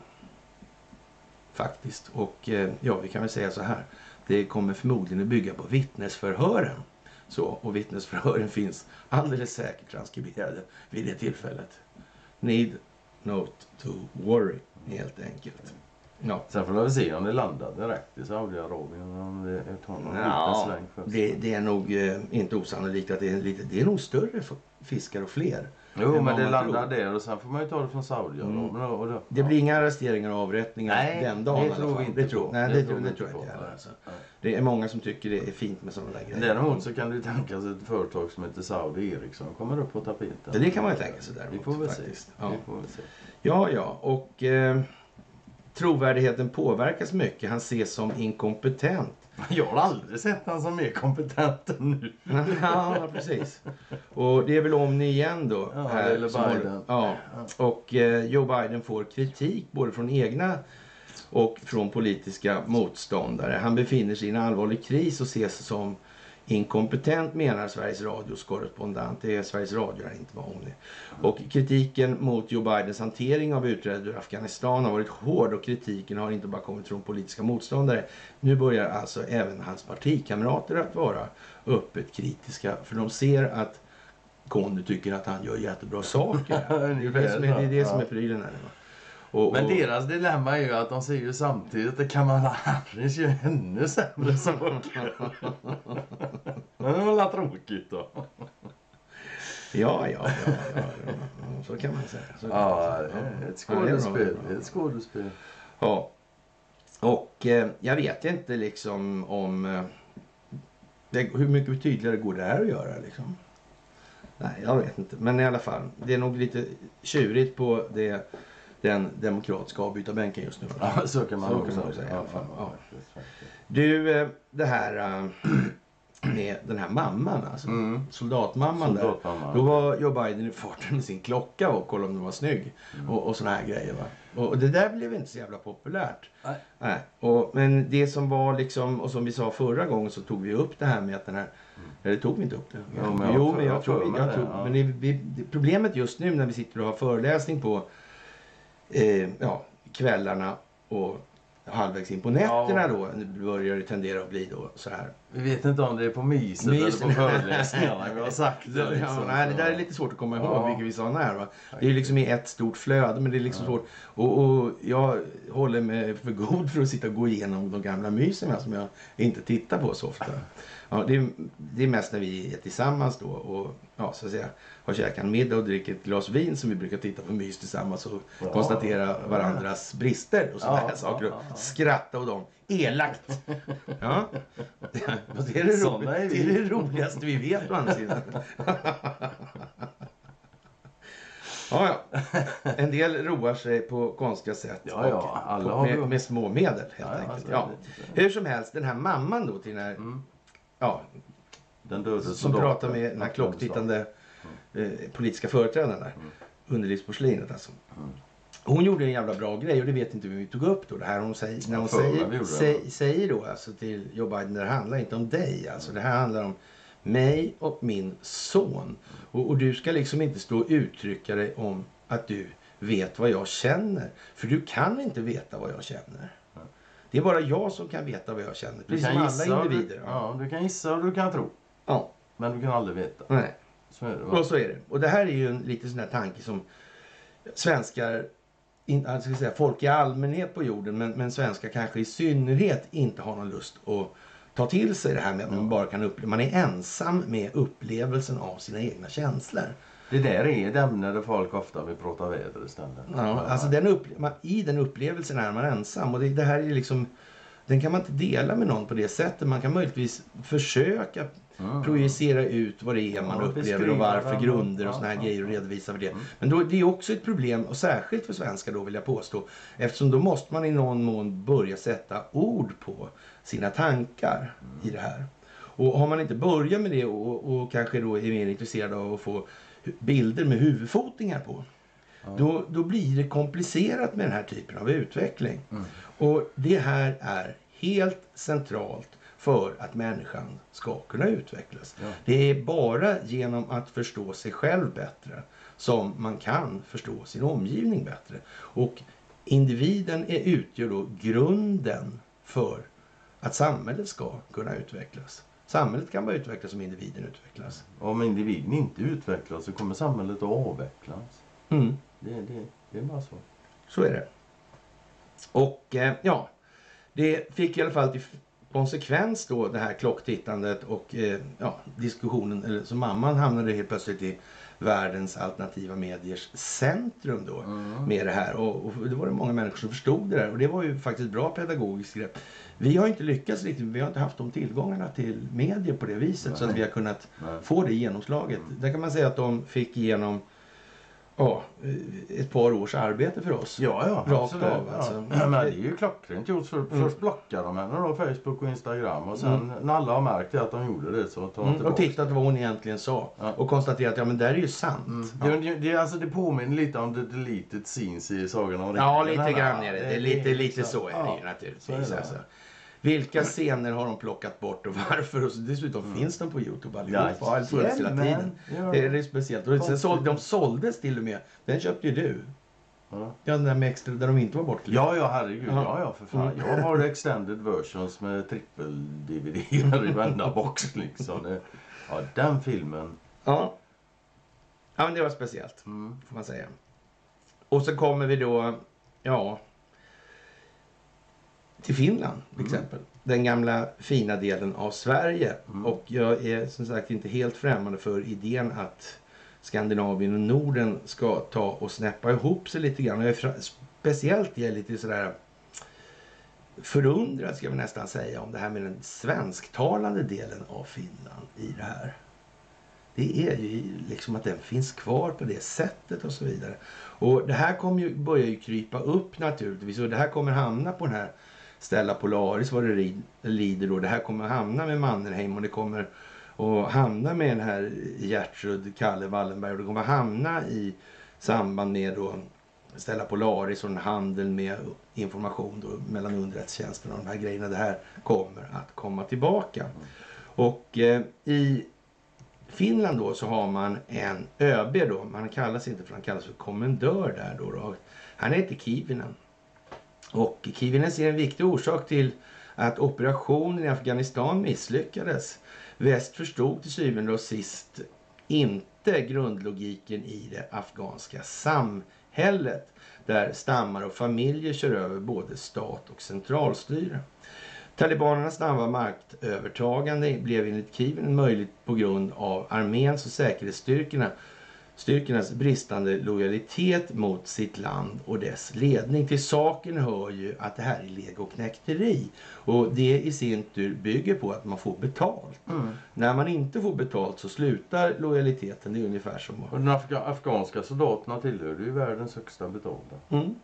Faktiskt. Och eh, ja, vi kan väl säga så här. Det kommer förmodligen att bygga på vittnesförhören. Så, och vittnesförhören finns alldeles säkert transkriberade vid det tillfället. Need not to worry, helt enkelt. Ja. Sen får vi se om det landar direkt i Saudiarabien. Om det tar någon liten Ja, sväng först. det, det är nog eh, inte osannolikt att det är lite, det är nog större f- fiskar och fler. Jo, än men vad det man landar tror. där och sen får man ju ta det från Saudiarabien. Mm. Och då, Det blir inga arresteringar och avrättningar Nej, den dagen det i alla tror fall. vi inte det tror, på. Nej, det, Det tror, tror vi det inte tror jag på. inte heller. Nej. Alltså. Nej. Det är många som tycker det är fint med sådana där grejer. Däremot så kan du tänka sig ett företag som heter Saudi Ericsson kommer upp på tapeten. Ja, det kan man ju tänka sig däremot. Vi får väl se. faktiskt. Ja. Vi får väl se. Ja, ja, och eh, trovärdigheten påverkas mycket. Han ses som inkompetent. Jag har aldrig sett någon som är kompetent än nu. Ja, precis. Och det är väl om ni igen då. Ja, här, eller som Biden. håller- Ja, och eh, Joe Biden får kritik både från egna och från politiska motståndare. Han befinner sig i en allvarlig kris och ses som inkompetent, menar Sveriges Radios korrespondent. Det är Sveriges Radio här, inte vad om det. Och kritiken mot Joe Bidens hantering av utträdet ur Afghanistan har varit hård, och kritiken har inte bara kommit från politiska motståndare. Nu börjar alltså även hans partikamrater att vara öppet kritiska, för de ser att Conny tycker att han gör jättebra saker. Det är det som är, det är, det som är prylen här. va? Och, Men och- deras dilemma är ju att de ser ju samtidigt att det kan man aldrig göra ännu sämre saker. Men det var väl tråkigt då. Ja, ja, ja, ja, ja, ja. Så kan man säga. Så kan man Ja, säga. ett Ja, det är bra, skådespel. det är bra. Ett skådespel. Ja. Och eh, jag vet inte liksom om eh, det, hur mycket tydligare går det här att göra liksom. Nej, jag vet inte. Men i alla fall, det är nog lite tjurigt på det, den demokratiska avbytarbänken just nu. Ja, så kan man Så också kan man säga i alla fall. Ja. Ja. Du, eh, det här eh, med den här mamman alltså. Mm. Soldatmamman där. Soldatmamman. Då var Joe Biden i farten med sin klocka och kollade om den var snygg. Mm. Och, och såna här grejer va. Och, och det där blev inte så jävla populärt. Nej. Nej. Och, men det som var liksom, och som vi sa förra gången så tog vi upp det här med att den här, eller tog vi inte upp det? Jo, men jag jo, har men jag för- tror, för mig jag det, tror ja. men det, vi, det, problemet just nu när vi sitter och har föreläsning på eh, ja, kvällarna och halvvägs in på nätterna Ja. då, börjar det tendera att bli då så här. Vi vet inte om det är på myset Myset. eller på föreläsningarna. Vi har sagt det. Ja, Liksom. nej, det där är lite svårt att komma ihåg Ja. vilka vi sa när. Va? Det är ju liksom i ett stort flöde, men det är liksom svårt. Och, och jag håller mig för god för att sitta och gå igenom de gamla mysen som jag inte tittar på så ofta. Ja, det, är, det är mest när vi är tillsammans då och ja, så att säga, har käkat en middag och dricker ett glas vin som vi brukar titta på mys tillsammans och Ja. konstatera varandras brister och sådana Ja, här saker. Och ja, ja. skratta åt dem. Elakt! Ja. Det är det, ro- Såna är det, vi. är det roligaste vi vet å andra sidan. Ja, ja. En del roar sig på konstiga sätt. Ja, ja, och alla på, har med, vi- med små medel helt Ja, ja, enkelt. så är Ja. det. Hur som helst, den här mamman då till den här, Mm. ja, Den döde som soldaten. pratar med den här klocktittande eh, politiska företrädaren där. Mm. Underlivsporslinet alltså. Mm. Hon gjorde en jävla bra grej och det vet inte vi tog upp då. Det här hon säger, när hon Ja, för mig vi säger, gjorde säger, säger då alltså till Joe Biden, det handlar inte om dig. Alltså det här handlar om mig och min son. Och, och du ska liksom inte stå och uttrycka dig om att du vet vad jag känner. För du kan inte veta vad jag känner. Det är bara jag som kan veta vad jag känner. Du Precis kan som gissa alla och individer. Du, ja, du kan gissa och du kan tro. Ja. Men du kan aldrig veta. Nej. Så är det, va? Och så är det. Och det här är ju en liten sån här tanke som svenskar in, alltså ska jag säga, folk i allmänhet på jorden, men, men svenskar kanske i synnerhet inte har någon lust att ta till sig det här med att man bara kan uppleva. Man är ensam med upplevelsen av sina egna känslor. Det där är ett ämne där folk ofta vill prata väder istället. Ja, alltså den upple- man, i den upplevelsen är man ensam. Och det, det här är liksom, den kan man inte dela med någon på det sättet. Man kan möjligtvis försöka mm. projicera ut vad det är man ja, upplever och varför, den, grunder och såna här ja, grejer och redovisa för det. Mm. Men då, det är också ett problem, och särskilt för svenskar då vill jag påstå. Eftersom då måste man i någon mån börja sätta ord på sina tankar mm. i det här. Och har man inte börjat med det och, och kanske då är mer intresserad av att få bilder med huvudfotingar på. Ja. Då, då blir det komplicerat med den här typen av utveckling. Mm. Och det här är helt centralt för att människan ska kunna utvecklas. Ja. Det är bara genom att förstå sig själv bättre som man kan förstå sin omgivning bättre. Och individen är, utgör då grunden för att samhället ska kunna utvecklas. Samhället kan bara utvecklas som individen utvecklas. Om individen inte utvecklas så kommer samhället att avvecklas. Mm. Det, det, det är bara så. Så är det. Och eh, ja, det fick i alla fall till konsekvens då det här klocktittandet och eh, ja, diskussionen, eller så mamman hamnade helt plötsligt i världens alternativa mediers centrum då mm. med det här. Och, och det var det många människor som förstod det där. Och det var ju faktiskt bra pedagogiskt grepp. Vi har inte lyckats riktigt, vi har inte haft de tillgångarna till medier på det viset. Nej. Så att vi har kunnat Nej. få det genomslaget. Mm. Där kan man säga att de fick igenom ja, ett par års arbete för oss. Ja, ja. Rakt absolut. av. Alltså. Ja. Men det är ju klockrent gjort. För, mm. Först blockade de henne då, Facebook och Instagram. Och sen mm. när alla har märkt att de gjorde det så tar de mm. Och tittat vad hon egentligen sa. Ja. Och konstaterat att ja, men det är ju sant. Mm. Ja. Det, det, alltså, det påminner lite om the deleted scenes i Sagan om Ja, lite grann är det. Det är lite, lite så är det ju naturligtvis. Alltså. Vilka scener har de plockat bort och varför? Och så dessutom mm. finns de på YouTube allihopa. Ja, funnits hela tiden. Ja. Det är det speciellt. Och sen såld, de såldes till och med. Den köpte ju du. Ja. Den där med extra där de inte var bortklippta. Ja, ja, herregud. Ja, ja, för fan. Mm. Jag har extended versions med trippel-D V D i varenda box liksom. Det, ja, den filmen. Ja. Ja, men det var speciellt. Mm. Får man säga. Och så kommer vi då, ja... till Finland till exempel. Mm. Den gamla fina delen av Sverige. Mm. Och jag är som sagt inte helt främmande för idén att Skandinavien och Norden ska ta och snäppa ihop sig lite grann. Och jag är speciellt är lite sådär förundrad ska jag nästan säga om det här med den svensktalande delen av Finland i det här. Det är ju liksom att den finns kvar på det sättet och så vidare. Och det här kommer ju, börjar ju krypa upp naturligtvis. Och det här kommer hamna på den här Stella Polaris vad det lider då. Det här kommer hamna med Mannerheim och det kommer att hamna med den här Gertrud Kalle Wallenberg. Och det kommer hamna i samband med då Stella Polaris och en handel med information då mellan underrättelsetjänsterna och de här grejerna. Det här kommer att komma tillbaka. Och eh, i Finland då så har man en ÖB då. Man kallas inte för han kallas för kommendör där då. då. Han heter Kivinen. Och Kivinen ser en viktig orsak till att operationen i Afghanistan misslyckades. Väst förstod till syvende och sist inte grundlogiken i det afghanska samhället. Där stammar och familjer kör över både stat och centralstyre. Talibanernas snabba maktövertagande blev enligt Kivinen möjligt på grund av arméns och säkerhetsstyrkorna styrkornas bristande lojalitet mot sitt land och dess ledning. Till saken hör ju att det här är legoknäkteri. Och det i sin tur bygger på att man får betalt. Mm. När man inte får betalt så slutar lojaliteten. Det är ungefär som... Och de afga- afghanska soldaterna tillhör ju världens högsta betalda. Mm. Mm.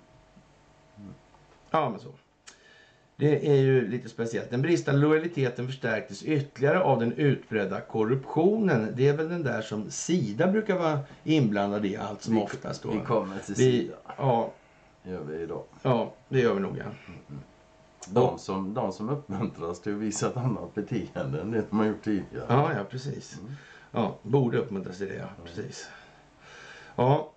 Ja, men så. Det är ju lite speciellt. Den bristande lojaliteten förstärktes ytterligare av den utbredda korruptionen. Det är väl den där som Sida brukar vara inblandad i allt som vi, oftast då. Vi kommer till Sida. Ja. Det gör vi idag. Ja, det gör vi nog. Ja. Mm. De, som, de som uppmuntras till att visa ett annat beteende än det de har gjort tidigare. Ja, ja precis. Mm. Ja, borde uppmuntras till det, ja. Precis. Ja.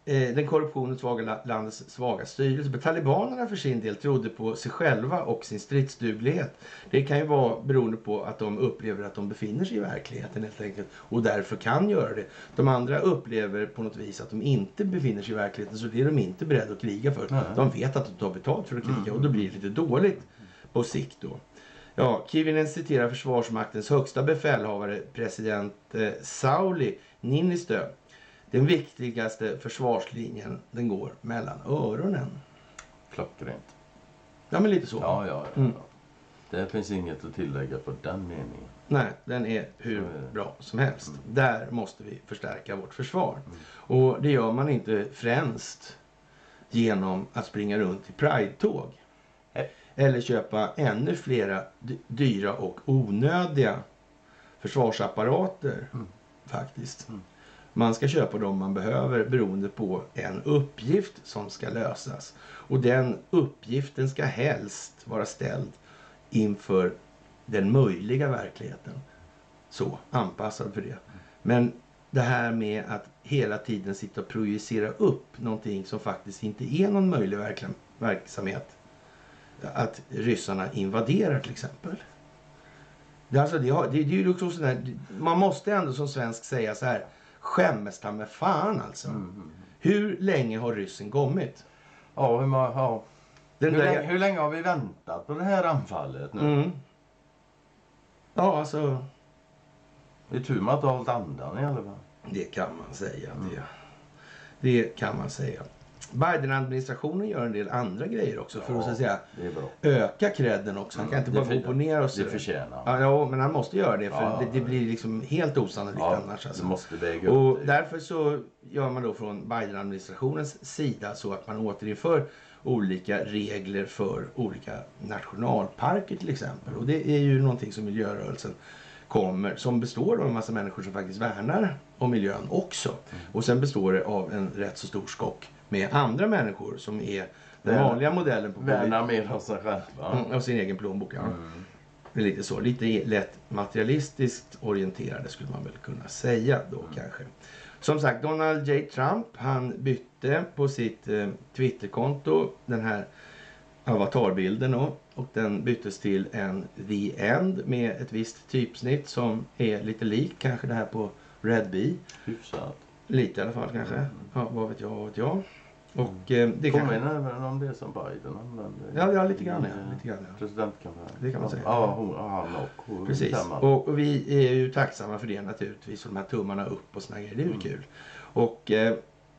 eh, den korruptionen svaga landets svaga styrelse. Men talibanerna för sin del trodde på sig själva och sin stridsduglighet. Det kan ju vara beroende på att de upplever att de befinner sig i verkligheten helt enkelt. Och därför kan göra det. De andra upplever på något vis att de inte befinner sig i verkligheten. Så det är de inte beredda att kriga för. Nej. De vet att de tar betalt för att kriga. Och då blir det lite dåligt på sikt då. Ja, Kivinen citerar försvarsmaktens högsta befälhavare, president eh, Sauli Niinistö. Den viktigaste försvarslinjen, den går mellan öronen. Klockrent. Ja, men lite så. Ja, ja, ja. Mm. Det finns inget att tillägga på den meningen. Nej, den är hur är bra som helst. Mm. Där måste vi förstärka vårt försvar. Mm. Och det gör man inte främst genom att springa runt i Pride-tåg. Nej. Eller köpa ännu flera dyra och onödiga försvarsapparater. Mm. Faktiskt. Mm. Man ska köpa dem man behöver beroende på en uppgift som ska lösas. Och den uppgiften ska helst vara ställd inför den möjliga verkligheten. Så, anpassad för det. Men det här med att hela tiden sitta och projicera upp någonting som faktiskt inte är någon möjlig verk- verksamhet. Att ryssarna invaderar till exempel. Det, alltså, det, har, det, det är ju också sådär, man måste ändå som svensk säga så här: skämmes ta med fan alltså. Mm, mm. Hur länge har ryssen kommit? Ja, hur, ja. Den hur, där... länge, hur länge har vi väntat på det här anfallet nu? Mm. Ja, alltså... Det är tur med att du har hållit andan i alla fall. Det kan man säga. Mm. Det. det kan man säga. Biden-administrationen gör en del andra grejer också. Ja, för att, så att säga, öka credden också. Han kan inte mm, bara gå på ner och så. Det förtjänar. Ja, ja, men han måste göra det. För ja, det, det blir liksom helt osannolikt ja, annars. Alltså. Det måste väga och upp. Därför så gör man då från Biden-administrationens sida så att man återinför olika regler för olika nationalparker till exempel. Och det är ju någonting som miljörörelsen kommer, som består av en massa människor som faktiskt värnar om miljön också. Mm. Och sen består det av en rätt så stor skock med andra människor som är den Värna, vanliga modellen på värna mer av sig själva. Mm, av sin egen plånbok, ja. Mm. Det är lite så, lite lätt materialistiskt orienterade skulle man väl kunna säga då mm. kanske. Som sagt, Donald J. Trump, han bytte på sitt eh, Twitterkonto den här avatarbilden då, och den byttes till en The End med ett visst typsnitt som är lite lik kanske det här på Red Bee. Hyfsat. Lite i alla fall kanske. Mm. Ja, vad vet jag, vad vet jag. Och eh, det kommer kan... även om det som Biden använder. Ja, ja, lite grann, ja. Lite grann, ja. Presidentkampanj. Det kan man säga. Ja, hon, han och hon. Precis. Och, och vi är ju tacksamma för det naturligtvis. Och de här tummarna upp och såna grejer. Det är ju mm. kul. Och eh,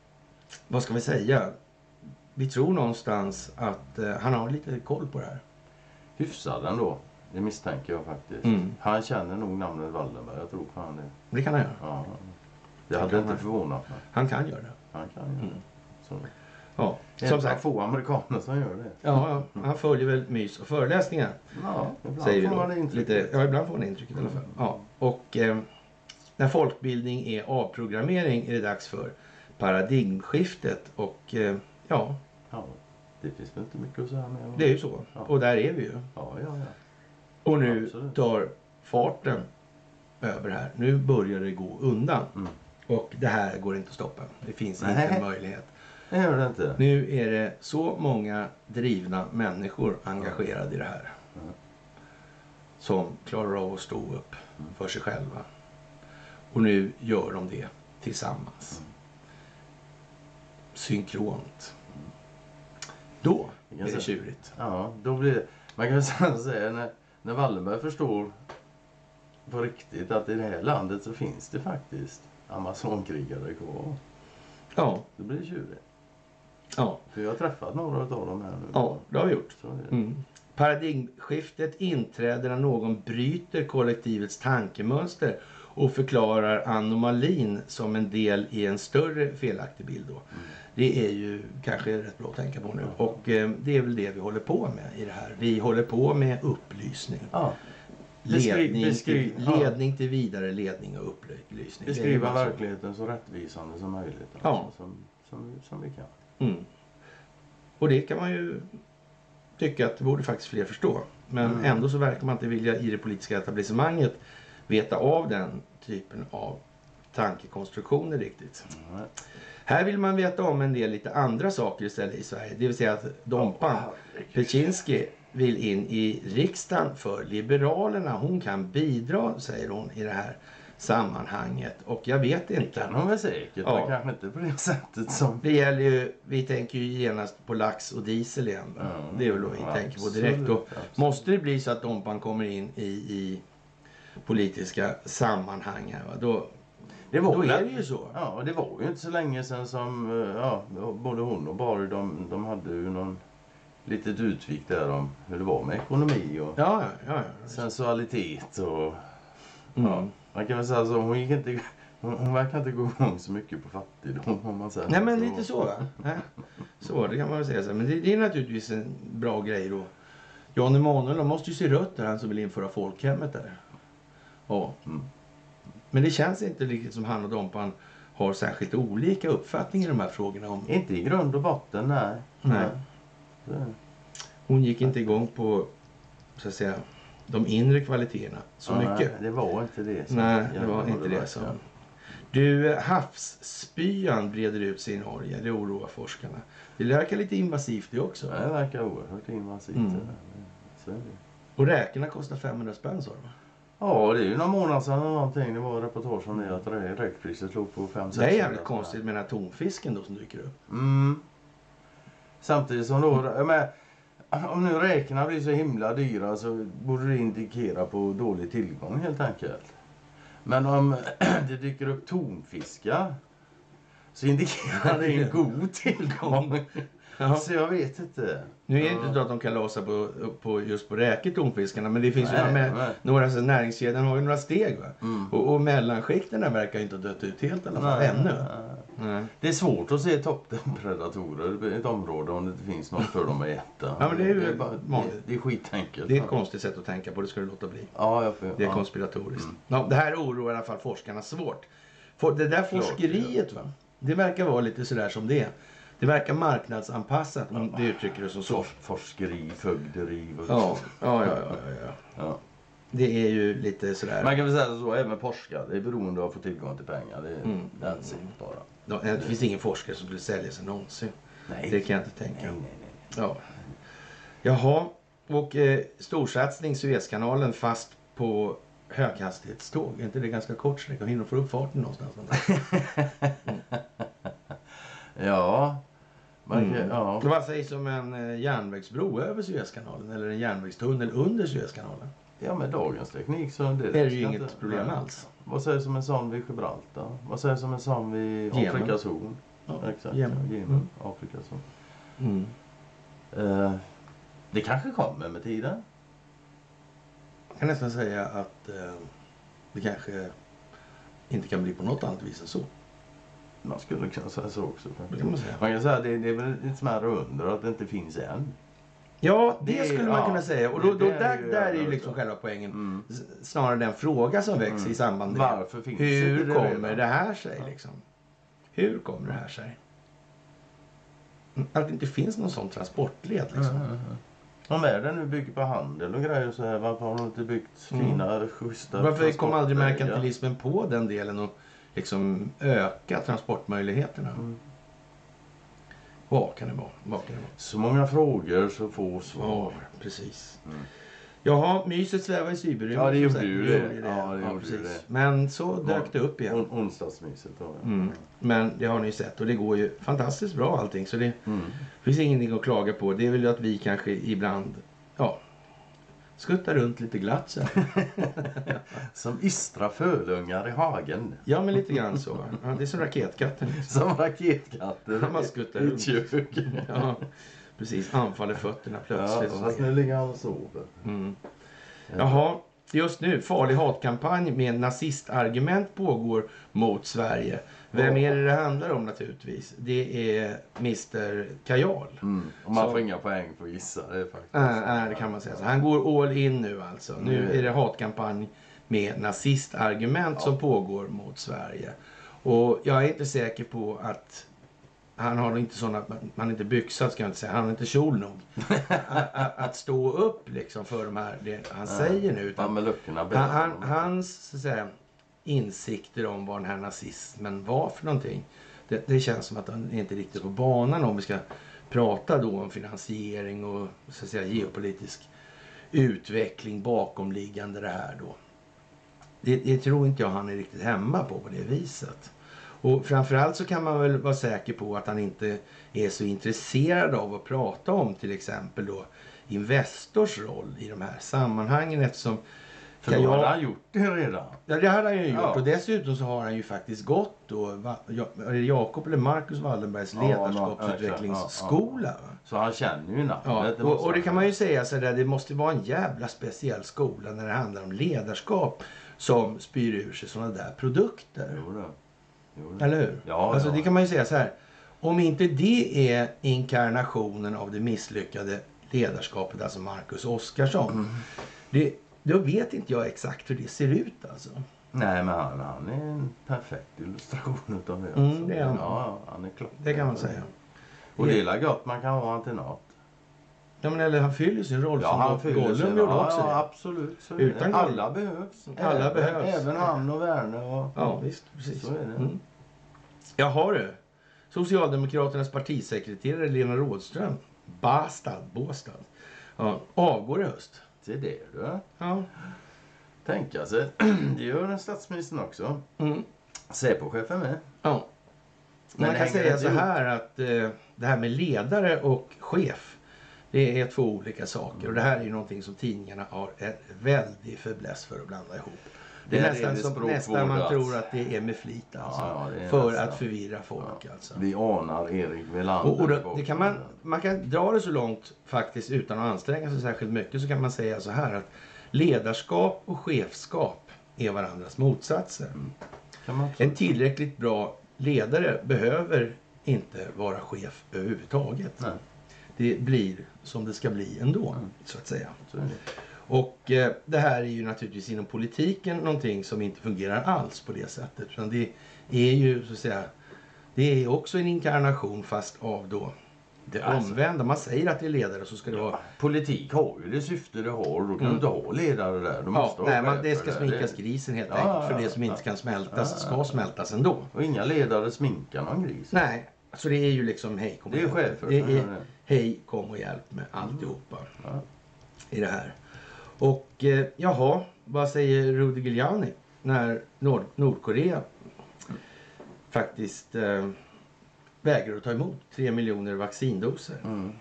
vad ska vi säga? Vi tror någonstans att eh, han har lite koll på det här. Hyfsad ändå. Det misstänker jag faktiskt. Mm. Han känner nog namnet Wallenberg. Jag tror fan det. Det kan han göra. Ja. Det hade inte förvånat mig. Han kan göra det. Han kan göra det. Mm. Så. Ja, som sagt, få amerikaner som gör det. Ja, ja, han följer väl mys och föreläsningar. Ja, ibland får man det intrycket. Lite, ja, ibland får man det intrycket mm. i alla fall. Ja, och eh, när folkbildning är avprogrammering är det dags för paradigmskiftet. Och eh, ja. Ja, det finns väl inte mycket att säga med. Det är ju så. Ja. Och där är vi ju. Ja, ja, ja. Och nu Absolut. tar farten över här. Nu börjar det gå undan. Mm. Och det här går inte att stoppa. Det finns Nej. inte en möjlighet. Det gör det inte. Nu är det så många drivna människor engagerade mm. i det här. Mm. Som klarar av att stå upp mm. för sig själva. Och nu gör de det tillsammans. Mm. Synkront. Mm. Då blir det tjurigt. Ja, då blir det. Man kan säga när, när Wallenberg förstår på riktigt att i det här landet så finns det faktiskt Amazonkrigare kvar. Ja. Det blir tjurigt. Ja. För jag har träffat några av dem här nu. Ja, det har vi gjort. Så är det. Mm. Paradigmskiftet inträder när någon bryter kollektivets tankemönster och förklarar anomalin som en del i en större felaktig bild då. Mm. Det är ju kanske rätt bra att tänka på nu. Mm. Och eh, det är väl det vi håller på med i det här. Vi håller på med upplysning. Ja. Ledning, Beskri- till, ledning till vidare ledning och upplysning. Beskriva verkligheten så rättvisande som möjligt. Alltså, ja. som, som, som vi kan. Mm. Och det kan man ju tycka att det borde faktiskt fler förstå. Men mm. ändå så verkar man inte vilja i det politiska etablissemanget veta av den typen av tankekonstruktioner riktigt. Mm. Här vill man veta om en del lite andra saker istället i Sverige. Det vill säga att Dompan Peczynski vill in i riksdagen för Liberalerna. Hon kan bidra, säger hon, i det här sammanhanget. Och jag vet inte. Det kan hon väl säkert, Ja. men kanske inte på det sättet som... Det gäller ju, vi tänker ju genast på lax och diesel igen. Va? Mm. Det är väl vad vi Ja, tänker på absolut, direkt. Och absolut. måste det bli så att Dompan kommer in i, i politiska sammanhang här, va? Då, Det var då ju- är det ju så. Ja, det var ju inte så länge sedan som eh, ja, både hon och Bari, de, de hade ju någon litet utvik där om hur det var med ekonomi och Ja, ja, ja. sensualitet och Mm. ja, man kan väl säga så, hon gick inte, hon, hon verkar inte gå igång så mycket på fattigdom om man säger Nej, men lite så, va? Ja. Så, det kan man väl säga så. Men det, det är naturligtvis en bra grej då. Jan Emanuel, de måste ju se rött där, han som vill införa folkhemmet där. Ja. Mm. Men det känns inte riktigt som han och Dompan har särskilt olika uppfattningar i de här frågorna. Om, Inte i grund och botten, nej. nej. Det, Hon gick inte igång på, så att säga, de inre kvaliteterna så nej, mycket. det var inte det. som- Nej, det jag var håller inte det med. som... Du, havsspyan breder ut sig i Norge. Det oroar forskarna. Det verkar lite invasivt det också. Ja, det verkar oerhört invasivt. Mm. det där. Så är det. Och räkorna kostar femhundra spänn, sa du, va? Ja, det är ju några månader sedan eller någonting. Det var reportage om det att rä- räkpriset låg på fem sex. Det är jävligt konstigt med den här tonfisken då som dyker upp. Mm. Samtidigt som då, jag menar, om nu räkorna blir så himla dyra så borde det indikera på dålig tillgång helt enkelt. Men om det dyker upp tonfiskar så indikerar det en god tillgång. Ja. Så jag vet inte. Nu är det inte så att de kan låsa på, på just på räkor, tonfiskarna, men det finns Nej, ju med, nej. några, alltså, näringskedjan har ju några steg, va? Mm. Och, och mellanskikten där verkar ju inte ha dött ut helt i alla fall Nej, ännu. nej. Nej. Det är svårt att se topptempredatorer i ett område om det inte finns något för dem att äta. Ja, men det är ju bara, vanligt. det, det är skitenkelt. Det är ett konstigt sätt att tänka på, det ska du låta bli. Ja, jag får, Det är ja. konspiratoriskt. Ja, det här oroar i alla fall forskarna svårt. For, det där Klart, forskeriet, va? Det verkar vara lite sådär som det är. Det verkar marknadsanpassat, om det uttrycker det som så. Fors- forskeri, fögderi. Och Ja, ja, ja, ja, ja. Ja. Det är ju lite sådär. Man kan väl säga så, även forskare, det är beroende av att få tillgång till pengar. Det är Mm. den sidan bara. Ja, det finns ingen forskare som skulle sälja sig någonsin. Nej. Det kan jag inte tänka. Nej, nej, nej. Ja. Jaha, och eh, storsatsning Suezkanalen fast på höghastighetståg. Är inte det ganska kort sträcka? Hinner få upp farten någonstans? Ja. Man kan, Mm. ja. Vad sägs om en eh, järnvägsbro över Suezkanalen eller en järnvägstunnel under Suezkanalen? ja, med dagens teknik så det, Det är ju ska inget inte- problem nej. alls. Vad sägs om en sån vid Gibraltar? Vad sägs om en sån vid Jemen. Afrikas horn? Ja, Exakt, Jemen. ja, Jemen, Mm. Afrikas horn. Mm. Eh, det kanske kommer med tiden. Jag kan nästan säga att eh, det kanske inte kan bli på något annat vis än så. Man skulle kunna säga så också. Det kan man säga. Man kan säga att det, det är väl ett smärre under att det inte finns än. Ja, det, Det- skulle man ja, kunna säga. Och då, det- då, det är där, ju där är ju jävla liksom bra. själva poängen. Mm. S- Snarare den fråga som väcks Mm. i samband med det. Varför finns Hur inte det kommer redan? det här sig liksom? Hur kommer det här sig? Att det inte finns någon sån transportled liksom. Mm, mm, mm. Om världen nu bygger på handel och grejer så här, varför har de inte byggt Mm. fina, schyssta Varför kom aldrig transportvägar? merkantilismen på den delen och liksom öka transportmöjligheterna? Mm. Vad kan det vara? Vad kan det vara? Så många frågor, så få svar. Ja, precis. Mm. Jaha, myset svävar i cyberrymden. Ja, det gjorde som sagt. ju Det det. gjorde Ja, det gjorde precis. det. Men så dök Ja. det upp igen. On- onsdagsmyset då. Ja. Mm. Men det har ni sett och det går ju fantastiskt bra allting. Så det Mm. finns ingenting att klaga på. Det är väl att vi kanske ibland, ja, skuttar runt lite glatt så här. Som ystra fölungar i hagen. Ja, men lite grann så. Ja, det är som raketkatten. Liksom. Som raketkatter Man skuttar i runt. ett kök. Ja, precis. Anfaller fötterna Ja, plötsligt. fast nu ligger han och sover. Mm. Jaha, just nu farlig hatkampanj med nazistargument pågår mot Sverige. Vem är det det handlar om naturligtvis? Det är mister Kajal. Mm. Och man Så- får inga poäng för att gissa. Det är faktiskt. Äh, äh, det kan man säga. Så han går all in nu alltså. Nu Mm. är det hatkampanj med nazistargument Ja. som pågår mot Sverige. Och jag är inte säker på att han har inte sådana, man är inte byxad ska jag inte säga, han har inte kjol nog. att, att, att stå upp liksom för de här, det han säger nu. Ja, Utan med luckorna. han, han, hans så att säga, insikter om vad den här nazismen var för någonting. Det, det känns som att han inte riktigt på banan om vi ska prata då om finansiering och så att säga geopolitisk utveckling bakomliggande det här då. Det, det tror inte jag han är riktigt hemma på på det viset. Och framförallt så kan man väl vara säker på att han inte är så intresserad av att prata om till exempel då Investors roll i de här sammanhangen, eftersom För då jag... hade han gjort det redan. Ja, det hade han ju gjort. Ja. Och dessutom så har han ju faktiskt gått då, Jakob eller Marcus Wallenbergs ja, ledarskapsutvecklingsskola. Ja, ja. Så han känner ju namnet. Ja, det och, och det kan man ju säga så där, det måste vara en jävla speciell skola när det handlar om ledarskap som spyr ur sig sådana där produkter. Jo då. Jo då. Eller hur? Ja, alltså ja. Det kan man ju säga så här. Om inte det är inkarnationen av det misslyckade ledarskapet, alltså Marcus Oskarsson. Mm. Det, då vet inte jag exakt hur det ser ut alltså. Nej, men han, han är en perfekt illustration utav det. Mm, det är han. Ja, han är klart. Det kan man säga. Och det är la gott man kan ha han till något. Ja, men eller han fyller sin roll ja, som han fyller Gollum sin gjorde ja, också ja, det. absolut. Så Utan alla behövs. Alla även, behövs. Även han och Werner. Och... Ja, visst. Precis. Så är det. Mm. Jaha du. Socialdemokraternas partisekreterare Lena Rådström. Bastad, Båstad. Ja, avgår i höst. Det är det du. Ja. Tänka sig. Det gör den statsministern också. Mm. Säpochefen med. Ja. Man Men kan säga så ihop. här att eh, det här med ledare och chef, det är två olika saker. Mm. Och det här är ju någonting som tidningarna har en väldig förbläss för att blanda ihop. Det är, det är nästan det som nästan man alltså. tror att det är med flit alltså. Ja, ja, för nästan. Att förvirra folk ja. Alltså. Vi anar Erik Welander. Och, och då, det kan man, man kan dra det så långt faktiskt utan att anstränga sig särskilt mycket, så kan man säga så här att ledarskap och chefskap är varandras motsatser. Mm. Kan man en tillräckligt bra ledare behöver inte vara chef överhuvudtaget. Nej. Det blir som det ska bli ändå, mm. så att säga. Så är det. Och eh, det här är ju naturligtvis inom politiken någonting som inte fungerar alls på det sättet. Utan det är ju så att säga, det är också en inkarnation fast av då det alltså, omvända. Man säger att det är ledare så ska det ja, vara... Politik har ju det syfte det har, då kan mm. du inte ha ledare där. Du måste ja, ha nej, man, det ska sminkas det. Grisen helt ja, enkelt. För ja, det som inte kan smältas ja, ska smältas ändå. Och inga ledare sminkar någon gris. Nej, så det är ju liksom hej kom och hjälp. Det är chefer. Det är hej kom och hjälp med alltihopa ja. I det här. Och eh, jaha, vad säger Rudy Giuliani när Nord- Nordkorea faktiskt eh, vägrar att ta emot tre miljoner vaccindoser. Mm.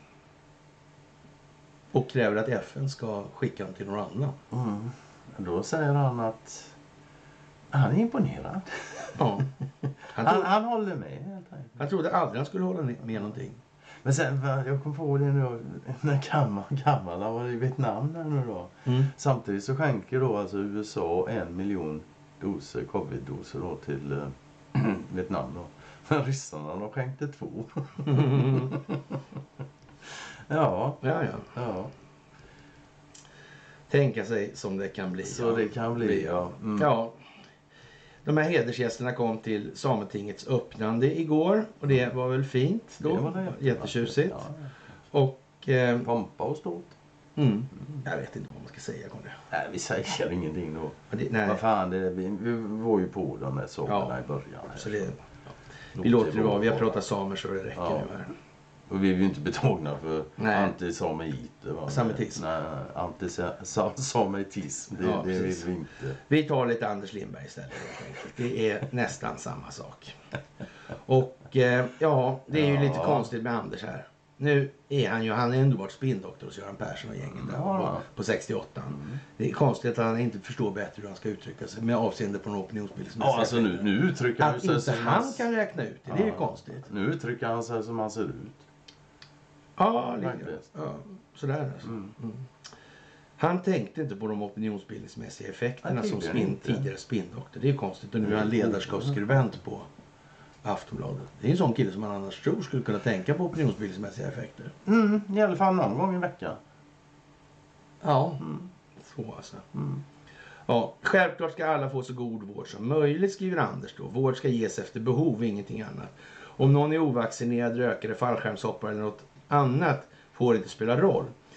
Och kräver att F N ska skicka dem till någon annan. Mm. Då säger han att han är imponerad. Ja. Han, han, han håller med. Han trodde aldrig han skulle hålla med någonting. Men sen, jag kom på det nu när gammal, gammal han var i Vietnam där nu då. Mm. Samtidigt så skänker då alltså U S A en miljon doser, covid-doser då till äh, Vietnam då. Men ryssarna de skänkte två. Mm. ja. Ja, ja. ja. Tänka sig som det kan bli. Så ja. Det kan bli, ja. Mm. Ja. De här hedersgästerna kom till Sametingets öppnande igår. Och det var väl fint då. Det var det jättetjusigt. Ja. Och... Eh, pompa och stort. Mm. Mm. Jag vet inte vad man ska säga. Conny. Nej, vi säger ingenting då. Det, nej. Vad fan, det, vi, vi var ju på de där sakerna ja. I början. Här. Så det, ja. Vi låter det vara. Vi har pratat samer så det räcker ja. Nu här. Och vi är ju inte betagna för antisameiter. Sametism. Nej, antisametism. Det, ja, det vill vi inte. Vi tar lite Anders Lindberg istället. Det är nästan samma sak. Och eh, ja, det är ju ja. Lite konstigt med Anders här. Nu är han ju, han är underbart spindoktor hos Göran Persson och gängen där ja. på, på sextioåtta. Mm. Det är konstigt att han inte förstår bättre hur han ska uttrycka sig med avseende på en opinionsbild. Ja, alltså nu, nu uttrycker han sig som han man... kan räkna ut det, det är ju konstigt. Nu uttrycker han sig som han ser ut. Ja, lite. Ja, sådär alltså. Mm. Mm. Han tänkte inte på de opinionsbildningsmässiga effekterna som spin, tidigare spindoktor. Det är ju konstigt. Och nu är han ledarskapsskribent på Aftonbladet. Det är en sån kille som man annars tror skulle kunna tänka på opinionsbildningsmässiga effekter. Mm, i alla fall någon gång i veckan. Ja, mm. så alltså. Mm. Ja, självklart ska alla få så god vård som möjligt, skriver Anders då. Vård ska ges efter behov, ingenting annat. Om någon är ovaccinerad, rökare, fallskärmshoppare eller något annat får inte spela roll.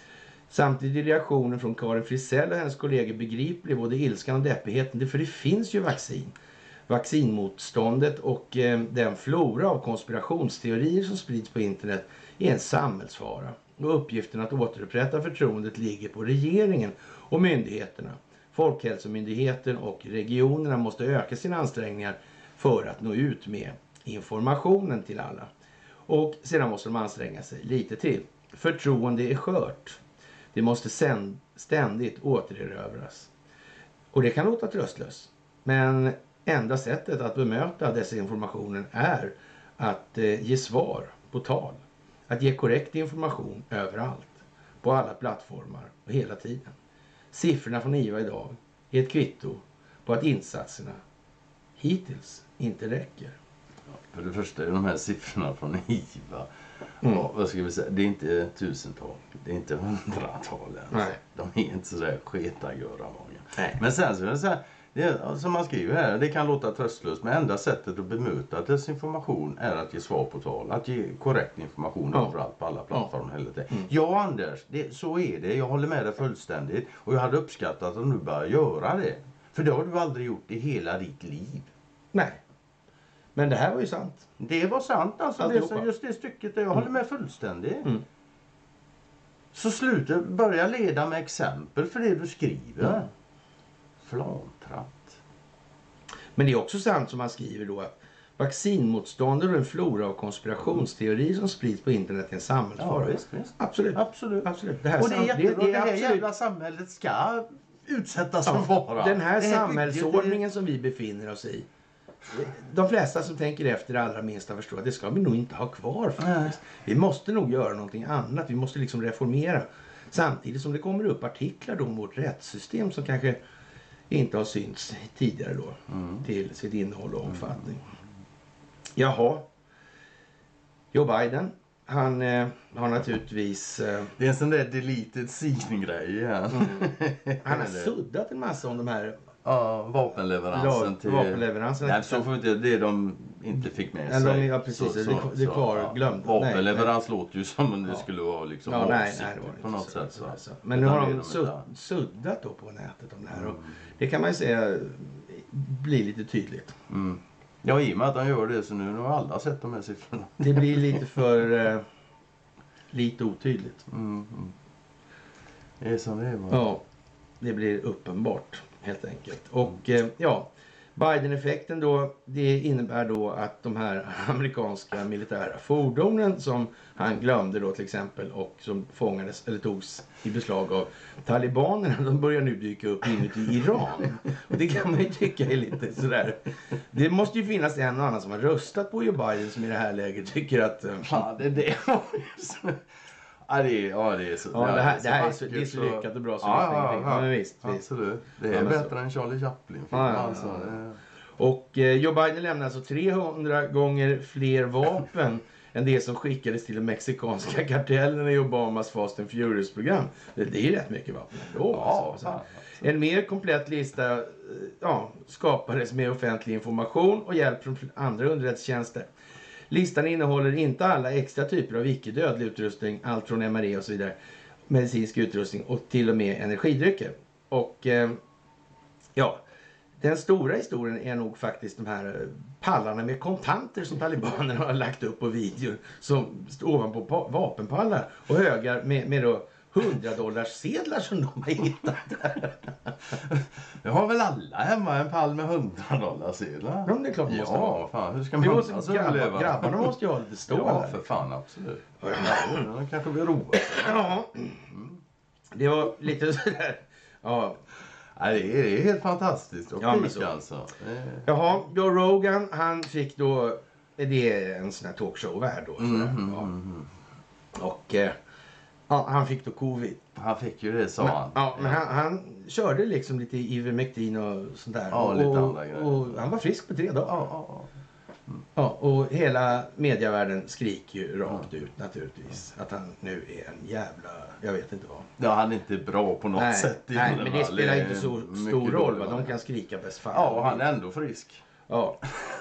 Samtidigt är reaktionen från Karin Frisell och hennes kollegor begriplig, både ilskan och deppigheten. För det finns ju vaccin. Vaccinmotståndet och eh, den flora av konspirationsteorier som sprids på internet är en samhällsfara. Och uppgiften att återupprätta förtroendet ligger på regeringen och myndigheterna. Folkhälsomyndigheten och regionerna måste öka sina ansträngningar för att nå ut med informationen till alla. Och sedan måste de anstränga sig lite till. Förtroende är skört. Det måste ständigt återerövras. Och det kan låta tröstlöst. Men enda sättet att bemöta desinformationen är att eh, ge svar på tal. Att ge korrekt information överallt. På alla plattformar och hela tiden. Siffrorna från I V A idag är ett kvitto på att insatserna hittills inte räcker. Ja, för det första är de här siffrorna från I V A. Mm. Ja, vad ska vi säga? Det är inte tusental. Det är inte hundratal ens. Nej. De är inte sådär sketa göra många. Nej. Men sen så är det så här, det är, som man skriver här, det kan låta tröstlöst, men enda sättet att bemöta desinformation är att ge svar på tal. Att ge korrekt information Ja. överallt på alla plattformar. Ja, Mm. ja Anders, det, så är det. Jag håller med dig fullständigt. Och jag hade uppskattat om du börjar göra det. För det har du aldrig gjort i hela ditt liv. Nej. Men det här var ju sant. Det var sant alltså. Det, Alltihopa. så just det stycket där jag håller med fullständigt. Mm. Så sluta, börja leda med exempel för det du skriver. Mm. Flantratt. Men det är också sant som man skriver då att vaccinmotståndare och en flora av konspirationsteorier som sprids på internet är en samhällsfara. Ja, visst, visst. Absolut. Absolut. Absolut. Det här, Och det är sam- jättebra. Det, det, här absolut- jävla samhället ska utsättas för Ja, fara. den här Det här samhällsordningen bygger- som vi befinner oss i. De flesta som tänker efter det allra minsta förstår att det ska vi nog inte ha kvar faktiskt. Vi måste nog göra någonting annat. Vi måste liksom reformera. Samtidigt som det kommer upp artiklar då om vårt rättssystem som kanske inte har synts tidigare då. Mm. Till sitt innehåll och omfattning. Jaha. Joe Biden. Han eh, har naturligtvis... Eh, Det är en sån där deleted scene-grej igen. han har Eller- suddat en massa om de här Ja, vapenleveransen lag- till... vapenleveranserna. Nej, så får vi inte, det de inte fick med Eller sig. de- ja, precis. Det- det kvar glömde. Vapenleverans låter ju som om det Ja. skulle vara liksom Ja, nej, nej, avsiktligt det var inte på något så, sätt. så, Så. så. Men nu har Utan det är de de sud, inte. suddat då på nätet om det här. Och Mm. det kan man ju säga blir lite tydligt. Mm. Ja, i och med att han gör det så nu har alla sett de här siffrorna. Det blir lite för eh, lite otydligt. Mm, mm. Det är som det är. Va? Ja, det blir uppenbart helt enkelt. Och eh, ja, Biden-effekten då, det innebär då att de här amerikanska militära fordonen som han glömde då till exempel och som fångades eller togs i beslag av talibanerna, de börjar nu dyka upp inuti Iran. Och det kan man ju tycka är lite sådär. Det måste ju finnas en och annan som har röstat på Joe Biden som i det här läget tycker att... Eh, Fan, det är det. Ja, det är, ja, det är så. ja, det här, det här är så, vackert, det är så lyckat och bra så Ja, det ja, ingenting. ja. Men visst, visst. Absolut. Det är Ja, men så. bättre än Charlie Chaplin. Ja, ja, ja. Alltså, det... Och eh, Joe Biden lämnar alltså trehundra gånger fler vapen än det som skickades till de mexikanska kartellerna i Obamas Fast and Furious-program. Det, det är rätt mycket vapen ändå. Ja, alltså. fan. En mer komplett lista eh, ja, skapades med offentlig information och hjälp från andra underrättelsetjänster. Listan innehåller inte alla extra typer av icke-dödlig utrustning, allt från M R E och så vidare, medicinsk utrustning och till och med energidrycker. Och eh, ja, den stora historien är nog faktiskt de här eh, pallarna med kontanter som talibanerna har lagt upp på videor som står ovanpå pa- vapenpallar och högar med, med då hundradollars sedlar som de har hittat där. Det har väl alla hemma en pall med hundra dollar sedlar? Ja, det är klart man måste Ja, ha. fan, hur ska Det man måste, alltså grabbar, överleva? grabbarna måste ju ha lite stål Ja, där. för fan, absolut. De kanske vill roa sig. Ja, det var lite sådär. Ja. Ja, det, är, det är helt fantastiskt. Och Ja, men pik, så. alltså. Det- Jaha, Joe Rogan, han fick då, det är en sån här talkshow-värld då. Mm, sådär. mm, Ja. mm. Och eh, ja, han fick då covid. Han fick ju det, sa Men, han. ja, men han, han körde liksom lite Ivermectin och sånt där. Ja, och, lite och, andra grejer. och han var frisk på tre dagar. Ja, ja, ja. Ja, och hela medievärlden skriker ju rakt ut naturligtvis. Att han nu är en jävla, jag vet inte vad. Ja, han är inte bra på något Nej, sätt. i nej den, men va? det spelar är inte så mycket stor roll. dåligt, Va? va? De kan skrika bäst fan. Ja, och han är ändå frisk. Ja.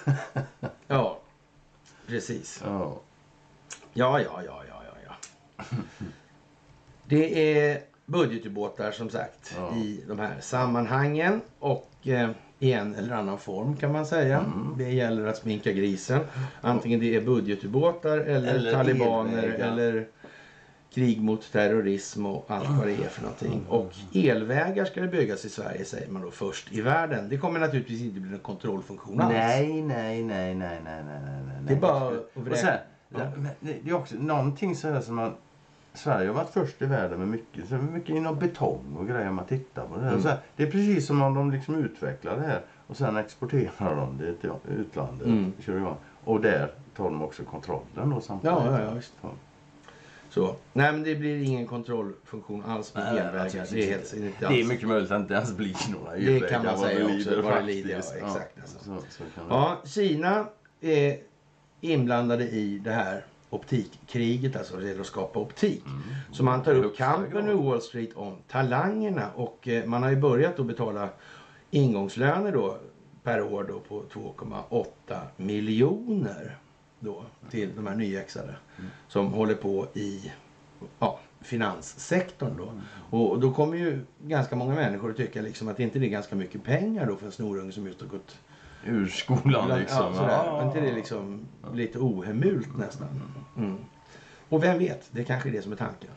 Ja, precis. Ja. Ja, ja, ja, ja, ja, ja. Det är budgetubåtar som sagt Ja. i de här sammanhangen och eh, i en eller annan form kan man säga. Mm. Det gäller att sminka grisen. Antingen det är budgetubåtar eller, Eller talibaner elvägar. eller krig mot terrorism och allt vad det är för någonting. Och elvägar ska det byggas i Sverige säger man då först i världen. Det kommer naturligtvis inte bli någon kontrollfunktion alls. Nej, nej, nej, nej, nej, nej, nej, nej. Det är bara att Och vräka. sen, det, men det det är också någonting så här som man... Sverige har varit först i världen med mycket, så mycket inom betong och grejer man tittar på. Det, här. Mm. Så här, det är precis som om de liksom utvecklar det här och sen exporterar de det till utlandet. Mm. Kör igång. Och där tar de också kontrollen då samtidigt. Ja, ja, ja, visst. Ja. Så. Nej, men det blir ingen kontrollfunktion alls med Nej, elvägar. alltså, Det är helt inte Det alls. är mycket möjligt att det inte ens blir några Det elvägar kan man vad säga det också, lider vad det faktiskt. lider, ja, exakt, alltså. Så, så kan det. Ja, Kina är inblandade i det här optikkriget, alltså det gäller att skapa optik. Mm. Så man tar I upp högsta kampen grad. i Wall Street om talangerna och eh, man har ju börjat att betala ingångslöner då per år då på två komma åtta miljoner då till de här nyexade Mm. som håller på i ja, finanssektorn då. Mm. Och då kommer ju ganska många människor att tycka liksom att inte det är ganska mycket pengar då för en snorunge som just har gått Ur skolan liksom. Ja, sådär. Ja. Men inte det liksom lite ohemult nästan. Mm. Och vem vet, det kanske är det som är tanken.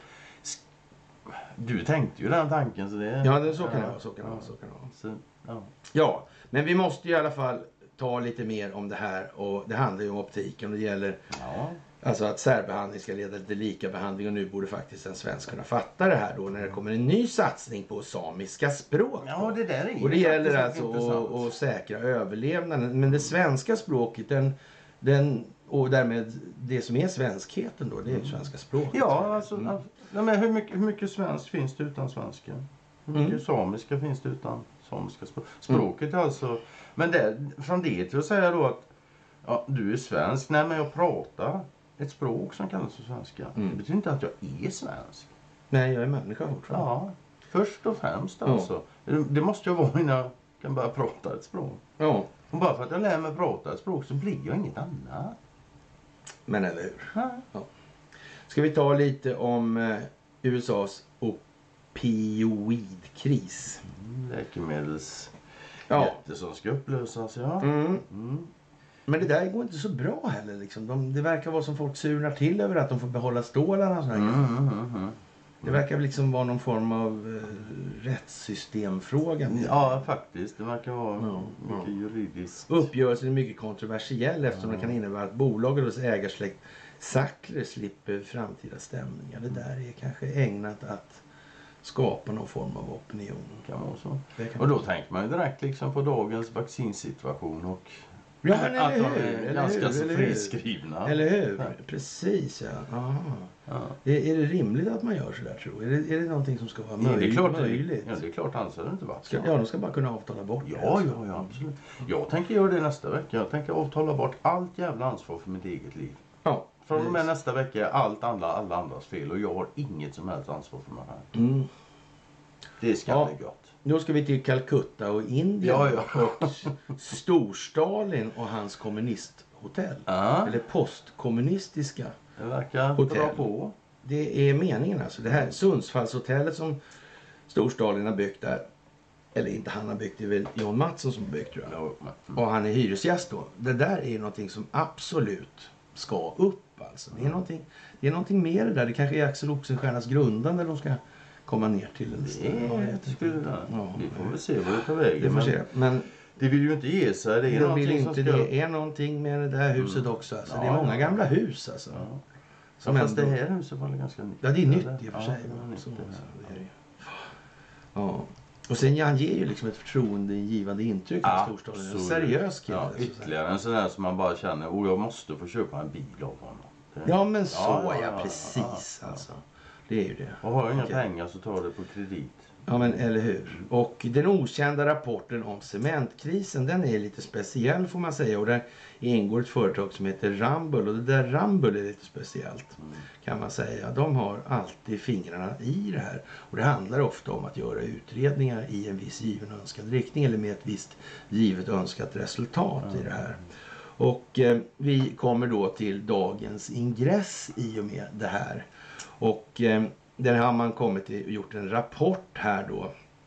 Du tänkte ju den tanken så det... Ja, det, så kan det vara. Så kan det vara, så kan det vara. Så, ja. Ja, men vi måste ju i alla fall ta lite mer om det här. Och det handlar ju om optiken och det gäller Ja. alltså att särbehandling ska leda till likabehandling. Och nu borde faktiskt en svensk kunna fatta det här då när det kommer en ny satsning på samiska språk. Ja, det där är ju Och det gäller faktiskt alltså intressant. att, att säkra överlevnaden. Men det svenska språket, den, den, och därmed det som är svenskheten då, det är ju svenska språket. Ja, alltså, Mm. alltså nej, men hur, mycket, hur mycket svenskt finns det utan svenska? Hur mycket Mm. samiska finns det utan samiska språk? Språket är alltså... Men det, från det till att säga då att ja, du är svensk. Nej, men jag pratar ett språk som kallas för svenska. Mm. Det betyder inte att jag är svensk. Nej, jag är människa fortfarande. Ja, först och främst Ja. alltså. Det, det måste jag vara innan jag kan börja prata ett språk. Ja, Och bara för att jag lär mig prata ett språk så blir jag inget annat. men eller hur. Nej. Ska vi ta lite om eh, U S A:s opioidkris? Mm, läkemedels... Ja. Jätte som ska upplösas, ja. Mm. Mm. Men det där går inte så bra heller. Liksom. De, det verkar vara som folk surnar till över att de får behålla stålarna. Och såna här Mm, grejer. mm, mm, mm. Det verkar liksom vara någon form av eh, rättssystemfråga. Ja, faktiskt. Det verkar vara Ja, mycket ja. juridiskt. Uppgörelsen är mycket kontroversiell eftersom Ja. det kan innebära att bolaget och dess ägarsläkt Sackler slipper framtida stämningar. Det där är kanske ägnat att skapa någon form av opinion. Kan vara så. Det kan Och då vara så. tänker man ju direkt liksom på dagens vaccinsituation och Ja, men att eller de hur? är Eller ganska hur? så Eller hur? friskrivna. Eller hur? Ja. Precis, ja. Aha. Ja. Är, är det rimligt att man gör så där, tror du? Är det, är det någonting som ska vara Ja, det är möjligt? klart, möjligt? ja, det är klart annars hade det inte varit så. Ska, ja, de ska bara kunna avtala bort det. Ja, alltså. ja, ja, absolut. Jag tänker göra det nästa vecka. Jag tänker avtala bort allt jävla ansvar för mitt eget liv. Ja, Från och med precis. nästa vecka är allt andra, alla andras fel och jag har inget som helst ansvar för mig här. Mm. Det ska Ja. bli gott. Då ska vi till Calcutta och Indien. Ja, ja. Och Storstalin och hans kommunisthotell. Ja, Eller postkommunistiska. det verkar Hotell. bra på. Det är meningen alltså. Det här Sundsvallshotellet som Storstalin har byggt där. Eller inte han har byggt, det är väl John Mattsson som har byggt, tror jag. Ja, mm. Och han är hyresgäst då. Det där är någonting som absolut ska upp alltså. Det är någonting, det är någonting mer det där. Det kanske är Axel Oxenstiernas grundande de ska komma ner till. En Det är, skulle, Ja. vi får väl se vad det tar vägen. Det får men se. Men det vill ju inte ge sig. Det är de vill någonting inte, som ska... det är någonting med det där huset Mm. också. Alltså. Ja, Det är många ja. gamla hus alltså. Ja. Som Ja, fast ändå- det här huset var ganska nytt. Ja, det är nytt eller? i och för Ja, sig. det var nytt Så, det så, här. det är det ju. Ja. Och sen han ger ju liksom ett förtroendegivande intryck av Storstalin. En Absolut. seriös kille. Ja, så att säga. ytterligare en sån där som man bara känner, oh, jag måste få köpa en bil av honom. Det- Ja, men så Ja, ja, ja, ja, precis ja, ja. alltså. Det är ju det. Och har jag inga Okej. pengar så tar det på kredit. Ja, men eller hur. Och den okända rapporten om cementkrisen, den är lite speciell får man säga. Och där ingår ett företag som heter Ramboll. Och det där Ramboll är lite speciellt Mm. kan man säga. De har alltid fingrarna i det här. Och det handlar ofta om att göra utredningar i en viss given önskad riktning. Eller med ett visst givet önskat resultat i det här. Och eh, vi kommer då till dagens ingress i och med det här. Och eh, där har man kommit till, gjort en rapport här då.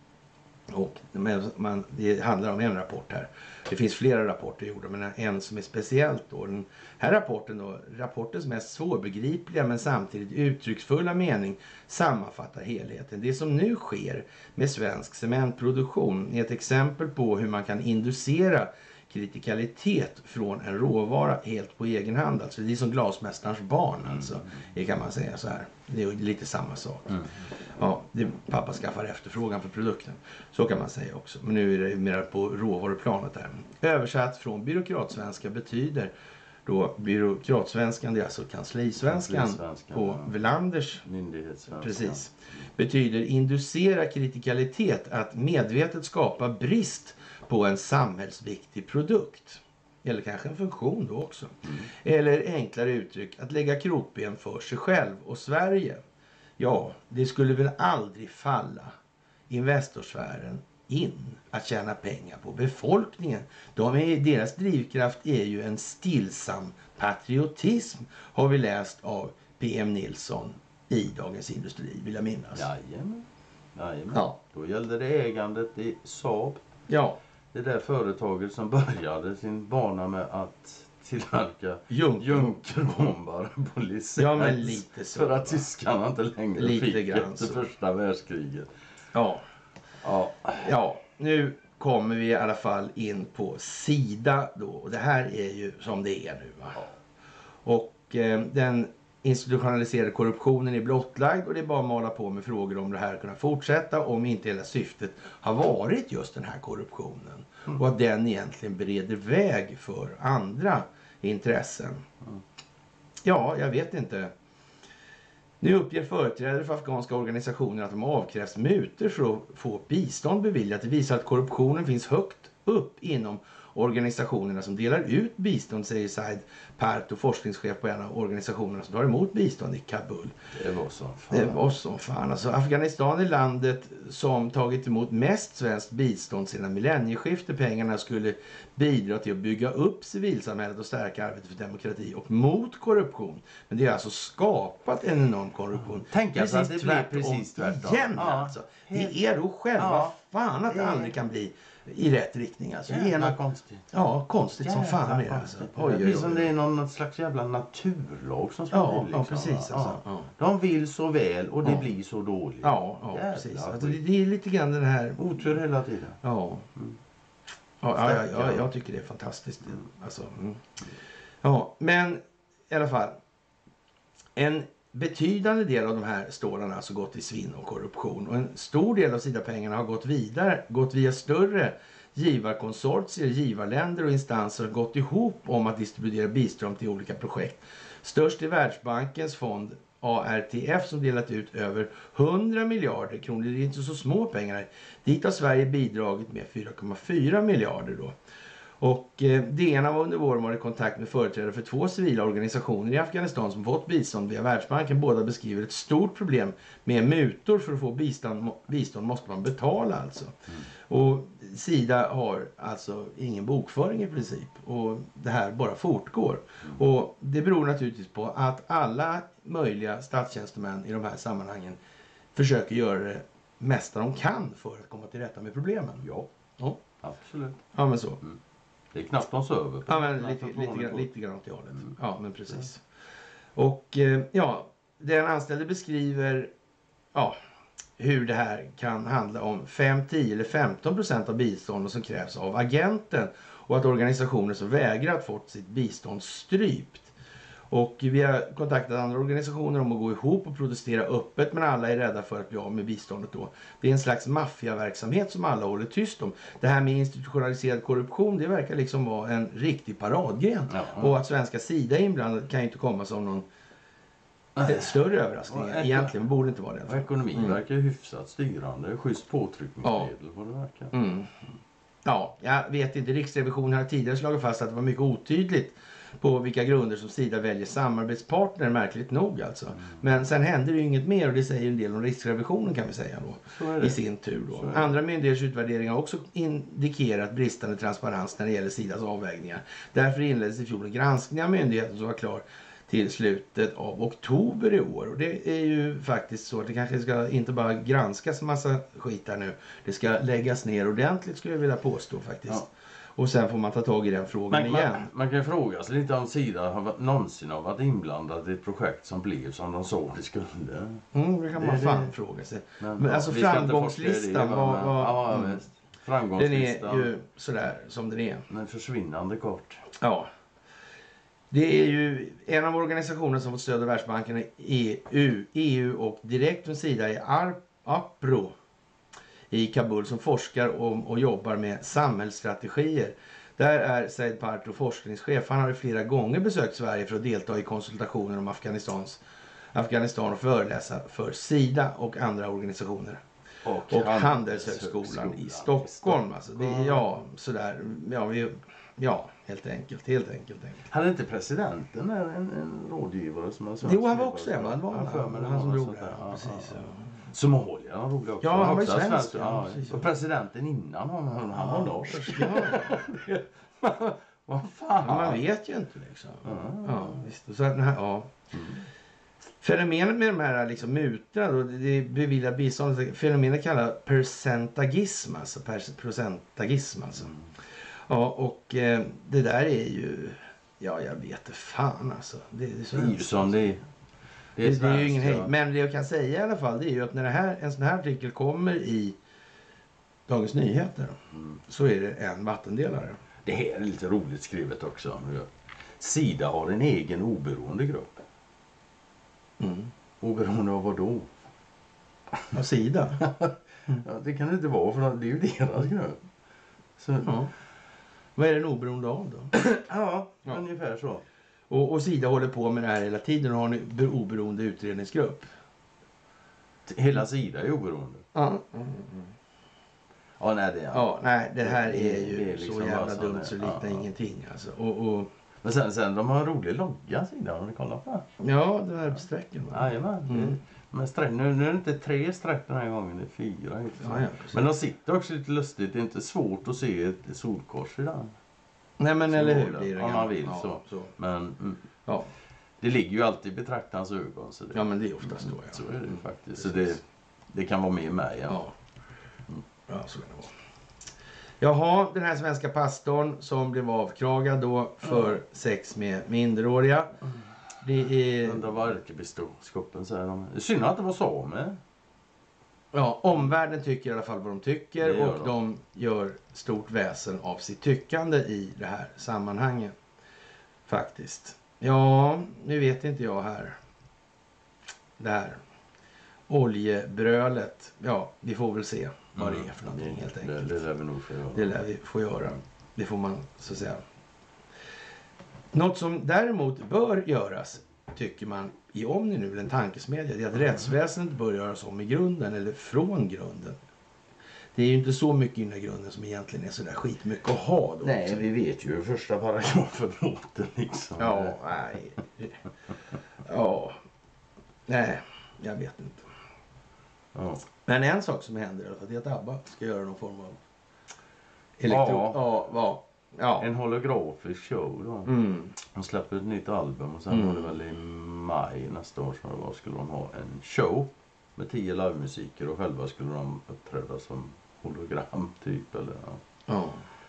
Och man, det handlar om en rapport här. Det finns flera rapporter gjorda, men en som är speciellt då. Den här rapporten då, rapportens mest svårbegripliga men samtidigt uttrycksfulla mening sammanfattar helheten. Det som nu sker med svensk cementproduktion är ett exempel på hur man kan inducera kritikalitet från en råvara helt på egen hand. Alltså det är som glasmästarens barn alltså. Det kan man säga så här. Det är lite samma sak. Mm. Ja, det, pappa skaffar efterfrågan för produkten. Så kan man säga också. Men nu är det mer på råvaruplanet här. Översatt från byråkratsvenska betyder då byråkratsvenskan, det är alltså kanslisvenskan, kanslisvenskan på ja. Velanders myndighetssvenskan. Precis. Betyder inducera kritikalitet, att medvetet skapa brist på en samhällsviktig produkt. Eller kanske en funktion då också. Mm. Eller enklare uttryck, att lägga krokben för sig själv och Sverige. Ja, det skulle väl aldrig falla Investorsfären in att tjäna pengar på befolkningen. De är, deras drivkraft är ju en stillsam patriotism, har vi läst av P M Nilsson i Dagens Industri, vill jag minnas. Jajamän. Jajamän. Ja. Då gällde det ägandet i Saab. Ja. Det där företaget som började sin bana med att tillverka Junker. junkerbombar på licens. Ja, men lite så. För att tyskarna inte längre lite fick grann efter så. första världskriget. Ja. Ja. Ja, nu kommer vi i alla fall in på SIDA då. Och det här är ju som det är nu va. Ja. Och eh, den institutionaliserade korruptionen är blottlagd och det är bara att mala på med frågor om det här kunna fortsätta, om inte hela syftet har varit just den här korruptionen. Mm. Och att den egentligen bereder väg för andra intressen. Mm. Ja, jag vet inte. Nu uppger företrädare för afghanska organisationer att de avkrävs mutor för att få bistånd beviljat. Det visar att korruptionen finns högt upp inom organisationerna som delar ut bistånd, säger Said Parto, forskningschef på en av organisationerna som tar emot bistånd i Kabul. Det var så fan. Det var så fan. Alltså, Afghanistan är landet som tagit emot mest svenskt bistånd sedan millennieskiftet. Pengarna skulle bidra till att bygga upp civilsamhället och stärka arbetet för demokrati och mot korruption. Men det har alltså skapat en enorm korruption. Tänk alltså att det blir precis tvärtom. Igen, ja. alltså. Det är då själva ja. fan att det aldrig kan bli i rätt riktning. Alltså. Jävla något, konstigt. Ja, konstigt jävla som fan är det. Alltså. Oj, oj, oj. Det är som det är någon slags jävla naturlag som ska ja, bli. Liksom. Ja, precis. Alltså. Ja. Ja. De vill så väl och det ja. blir så dåligt. Ja, ja precis. Alltså, det, det är lite grann den här... Otur hela tiden. Ja. Mm. Ja, ja, ja, jag tycker det är fantastiskt. Alltså, mm. Ja, men i alla fall. En betydande del av de här stålarna har alltså gått i svinn och korruption. Och en stor del av SIDA-pengarna har gått vidare, gått via större givarkonsortier, givarländer och instanser har gått ihop om att distribuera bistånd till olika projekt. Störst är Världsbankens fond A R T F som delat ut över hundra miljarder kronor. Det är inte så små pengar. Dit har Sverige bidragit med fyra komma fyra miljarder då. Och eh, D N har under våren varit i kontakt med företrädare för två civila organisationer i Afghanistan som fått bistånd via Världsbanken. Båda beskriver ett stort problem med mutor. För att få bistånd, bistånd måste man betala alltså. Mm. Och SIDA har alltså ingen bokföring i princip. Och det här bara fortgår. Mm. Och det beror naturligtvis på att alla möjliga statstjänstemän i de här sammanhangen försöker göra det mesta de kan för att komma till rätta med problemen. Ja, ja. absolut. Ja, men så. Mm. Det är knappt de söver. Ja, men lite, lite, grann, lite grann åt det hållet. Mm. Ja, men precis. Och eh, ja, den anställde beskriver ja, hur det här kan handla om fem, tio eller femton procent av biståndet som krävs av agenten. Och att organisationer som vägrat fått sitt bistånd strypt. Och vi har kontaktat andra organisationer om att gå ihop och protestera öppet, men alla är rädda för att bli av med biståndet då. Det är en slags maffiaverksamhet som alla håller tyst om. Det här med institutionaliserad korruption, det verkar liksom vara en riktig paradgren. Ja, ja. Och att svenska SIDA inblandad kan ju inte komma som någon äh, större överraskning. Egentligen borde det inte vara det. Och ekonomin mm. verkar hyfsat styrande. Schysst påtryckningsmedel ja. Vad det verkar. Mm. Ja, jag vet inte. Riksrevisionen har tidigare slagit fast att det var mycket otydligt på vilka grunder som SIDA väljer samarbetspartner, märkligt nog alltså. Mm. Men sen händer det ju inget mer och det säger en del om Riksrevisionen kan vi säga då. I sin tur då. Andra myndigheters utvärderingar har också indikerat bristande transparens när det gäller SIDAs avvägningar. Därför inleddes i fjol en granskning av myndigheten som var klar till slutet av oktober i år. Och det är ju faktiskt så att det kanske ska inte bara granskas massa skit här nu. Det ska läggas ner ordentligt, skulle jag vilja påstå faktiskt. Ja. Och sen får man ta tag i den frågan Men, igen. Man, man kan fråga sig lite om Sida har varit, någonsin har varit inblandad i ett projekt som blev som de såg det skulle. Mm, det kan det, man fan det. fråga sig. Men, men alltså framgångslistan var... var ja, mm, framgångslistan. Den är ju sådär som den är. Men försvinnande kort. Ja. Det är ju en av organisationerna som fått stöd av Världsbanken, E U, E U och direkt från Sida är APRO i Kabul som forskar om och jobbar med samhällsstrategier. Där är Said Parto forskningschef. Han har flera gånger besökt Sverige för att delta i konsultationer om Afghanistans, Afghanistan och föreläsa för Sida och andra organisationer. Och, och Handelshögskolan i Stockholm. Alltså det är, ja, sådär. Ja, vi, ja, helt enkelt. Helt enkelt. enkelt. Hade inte presidenten en, en rådgivare som har... Jo, han var också en. Han var han, han, han, han som drog det. Ja, precis. Ja. Somalia, han drog också. Ja, han var ju svensk. svensk. Ja, och presidenten innan honom, han, han var norsk. Ja. Vad fan? Men man vet ju inte liksom. Mm. Ja, visst. Så att den här, ja. Mm. Fenomenet med de här liksom mutorna då, det beviljar bistånd, fenomenet kallas percentagism, alltså procentagism alltså. Mm. Ja, och eh, det där är ju, ja jag vet inte fan alltså. Det, det är så det är ju som det är. Det är, det, det är ju ingen hej. Men det jag kan säga i alla fall, det är ju att när det här, en sån här artikel kommer i Dagens Nyheter, mm. så är det en vattendelare. Det här är lite roligt skrivet också. Sida har en egen oberoende grupp. Mm. Oberoende av vad då? Av Sida? Mm. Ja, det kan det inte vara, för det är ju deras grupp. Så... Ja. Vad är den oberoende av då? ja, ja, ungefär så. Och, och Sida håller på med det här hela tiden och har en oberoende utredningsgrupp. Hela Sida är oberoende? Ja. Mm, mm. Ja, nej, det, ja, nej, det här är ju det är liksom så jävla dumt så liknar ja, ingenting. Alltså. Och, och... Men sen, sen, de har en rolig logga Sida, om ni kollar på det. Ja, det här strecken. Jajamän. Mm. Men streck, nu, nu är det inte tre streck den här gången, det är fyra. Ja, ja, men de sitter också lite lustigt, det är inte svårt att se ett solkors i den. Nej, men så eller hur? Det är det om man vill ja, så. så. Men mm, ja. det ligger ju alltid i betraktarens ögon. Så det, ja, men det är oftast så. Ja. Så är det faktiskt. Så det, det kan vara med mig. Ja. Ja. Mm. Ja, så kan det vara. Jaha, den här svenska pastorn som blev avkragad då för mm. sex med minderåriga. Mm. Det är... Undrar vad ärkebiskopen säger de. Det är synd att det var så med. Ja, omvärlden tycker i alla fall vad de tycker och de. de gör stort väsen av sitt tyckande i det här sammanhanget. Faktiskt. Ja, nu vet inte jag här. Det här oljebrölet. Ja, vi får väl se vad det är för någonting mm. helt enkelt. Det, det lär vi nog få göra. Det lär vi få göra. Det får man så att säga. Något som däremot bör göras, tycker man i Omni nu, en tankesmedja, det är att mm. rättsväsendet bör göras om i grunden eller från grunden. Det är ju inte så mycket innan grunden som egentligen är sådär skitmycket att ha då. Nej, också. Vi vet ju första paragrafen brotten liksom. Ja, nej. Ja, nej, jag vet inte. Ja. Men en sak som händer i alla fall, det är att ABBA ska göra någon form av elektro... Ja. Ja, ja. Ja. En holografisk show då. Mm. De släpper ett nytt album och sen Mm. var det väl i maj nästa år som det var, skulle de ha en show med tio livemusiker och själva skulle de uppträda som hologram typ eller ja. Ja.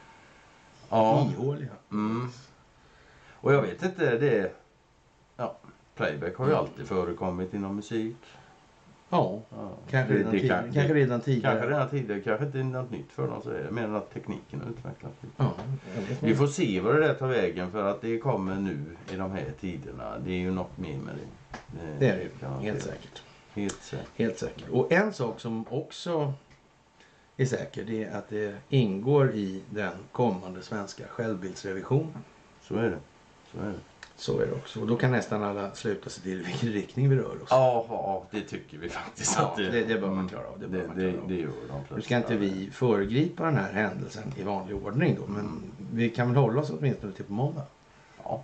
Ja. Ihåliga. Mm. Och jag vet inte, det ja, playback har ju Mm. alltid förekommit inom musik. Ja, Ja. kanske, Det- redan det tid, kan- kanske redan tidigare. Kanske redan tidigare, kanske inte något nytt för dem så är det mer än att tekniken har utvecklats. Ja, jag vet Vi inte. får se vad det där tar vägen för att det kommer nu i de här tiderna. Det är ju något mer med det. Det är det kan man helt säga. säkert. Helt säkert. Helt säkert. Och en sak som också är säker, det är att det ingår i den kommande svenska självbildsrevisionen. Så är det. Så är det. Så är det också. Och då kan nästan alla sluta sig till vilken riktning vi rör oss. Ja, ja, det tycker vi faktiskt Ja, att det, det, det bör man klara av. Det, bör det, man det, klara av. det gör de flesta. Nu ska inte vi föregripa den här händelsen i vanlig ordning då, men Mm. vi kan väl hålla oss åtminstone till på måndag. Ja.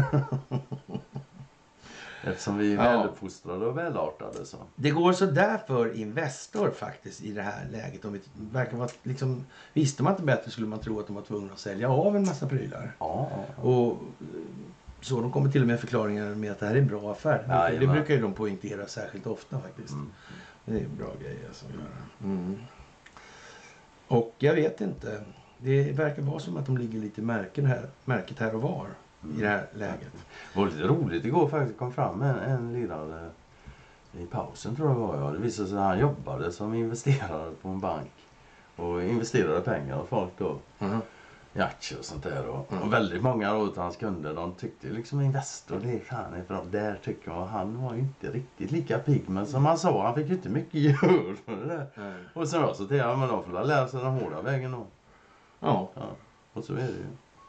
Eftersom vi är Ja. väluppfostrade och välartade så. Det går så där för Investor faktiskt i det här läget. Om vi verkar vara, liksom, visste man inte bättre skulle man tro att de var tvungna att sälja av en massa prylar. Ja. Och Så de kommer till och med förklaringar med att det här är en bra affär. Ja, det jajamän. brukar ju de poängtera särskilt ofta faktiskt. Mm. Det är en bra grej alltså. Mm. Och jag vet inte. Det verkar vara som att de ligger lite märken här, märket här och var i det här läget. Det var lite roligt igår faktiskt. Kom fram en, en lirare i pausen tror jag det var. Ja. Det visade sig att han jobbade som investerare på en bank. Och investerade pengar av folk då. Mm. I aktier och sånt där. Och, Mm. och väldigt många av hans kunder de tyckte liksom Investor det är fan ifrån. Där tycker jag han var ju inte riktigt lika pigg. Men som han sa han fick ju inte mycket gehör för det där. Mm. Och så jag så till honom men de får lära sig den hårda vägen då. Ja. Ja. Och så är det ju.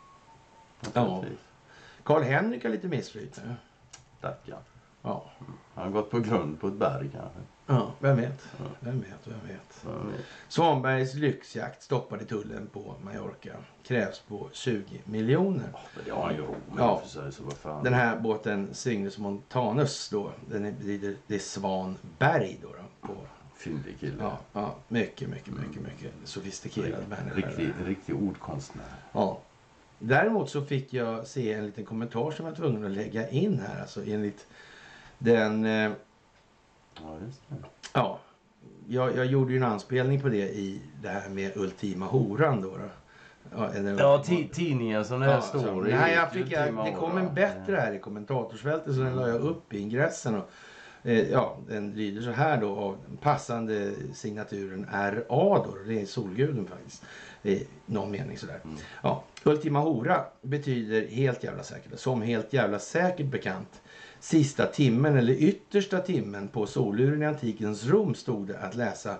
Ja. Karl-Henrik har lite missflyt nu. Tackar. Ja. Han har gått på grund på ett berg kanske. Ja, vem vet? Ja. Vem vet, vem vet? Ja, men- Svanbergs lyxjakt stoppad i tullen på Mallorca. Krävs på tjugo miljoner. Men det har han ju råd med Ja. för sig, så vad fan. Den här båten Cygnus Montanus då. Den är, det, det är Svanberg då, då på. Fyndig kille. Ja, ja, mycket, mycket, mycket, mycket sofistikerad människa. Riktig, riktig ordkonstnär. Ja. Däremot så fick jag se en liten kommentar som jag var tvungen att lägga in här. Alltså enligt den... Eh, Ja, just det. ja, jag, jag gjorde ju en anspelning på det i det här med Ultima Horan då. då. Ja, en, Ja, ti- tidningen som det här ja, står så, i. nej, jag fick, jag, Ultima det kom Hora. en bättre här i kommentatorsfältet så den la jag upp i ingressen. Och, eh, ja, den lyder så här då av passande signaturen R A då. Det är solguden faktiskt. I någon mening sådär. Mm. Ja, Ultima Hora betyder helt jävla säkert. Som helt jävla säkert bekant. Sista timmen eller yttersta timmen på soluren i antikens Rom stod det att läsa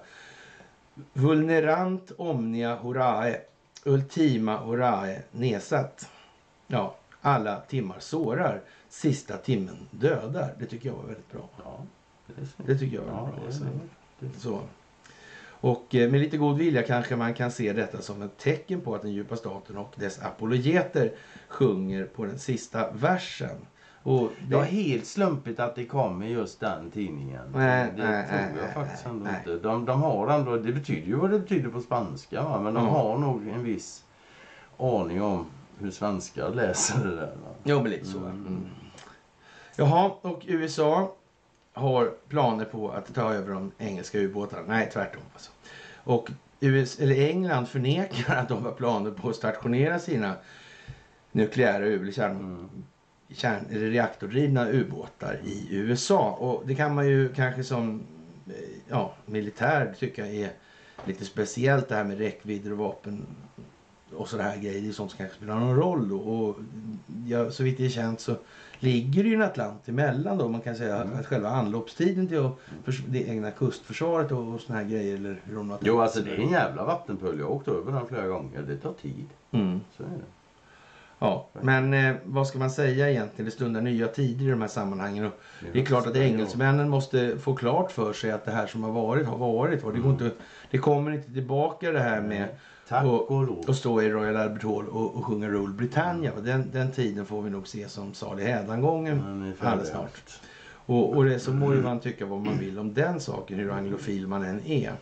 Vulnerant omnia horae, ultima horae nesat. Ja, alla timmar sårar, sista timmen dödar. Det tycker jag var väldigt bra. Ja, det är så. Det tycker jag var Ja, bra. det är Alltså. det. Så. Och eh, med lite god vilja kanske man kan se detta som ett tecken på att den djupa staten och dess apologeter sjunger på den sista versen. Och det, Det var helt slumpigt att det kom i just den tidningen. Nej, det nej, tror nej, jag nej, faktiskt ändå nej. inte. De, de har ändå, det betyder ju vad det betyder på spanska va? Men de Mm. har nog en viss aning om hur svenskar läser det där. Va? Jo, men lite så. Mm. Jaha, och U S A har planer på att ta över de engelska ubåtarna. Nej, tvärtom. Alltså. Och U S, eller England förnekar att de har planer på att stationera sina nukleära eller kärn, Mm. kärn, eller reaktordrivna ubåtar i U S A. Och det kan man ju kanske som eh, ja, militär tycka är lite speciellt det här med räckvidder och vapen och sådana här grejer. Det är sånt som kanske spelar någon roll då. Och ja, så vitt det är känt så ligger det ju en Atlant emellan då. Man kan säga Mm. att själva anloppstiden till att förs- det egna kustförsvaret och, och såna här grejer. Eller hur de har Jo alltså det är en jävla vattenpöl. Jag har åkt över den flera gånger. Det tar tid. Mm. Så är det. Ja, men eh, vad ska man säga egentligen? Det stundar nya tider i de här sammanhangen. Och det är klart att engelsmännen måste få klart för sig att det här som har varit har varit. Och det, går inte, det kommer inte tillbaka det här med Tack och, och lov. och stå i Royal Albert Hall och, och sjunga Rule Britannia. Den, den tiden får vi nog se som salig hädangången Men ni får alldeles det. snart. Och, och det, så må ju man tycka vad man vill om den saken, hur anglofil man än är.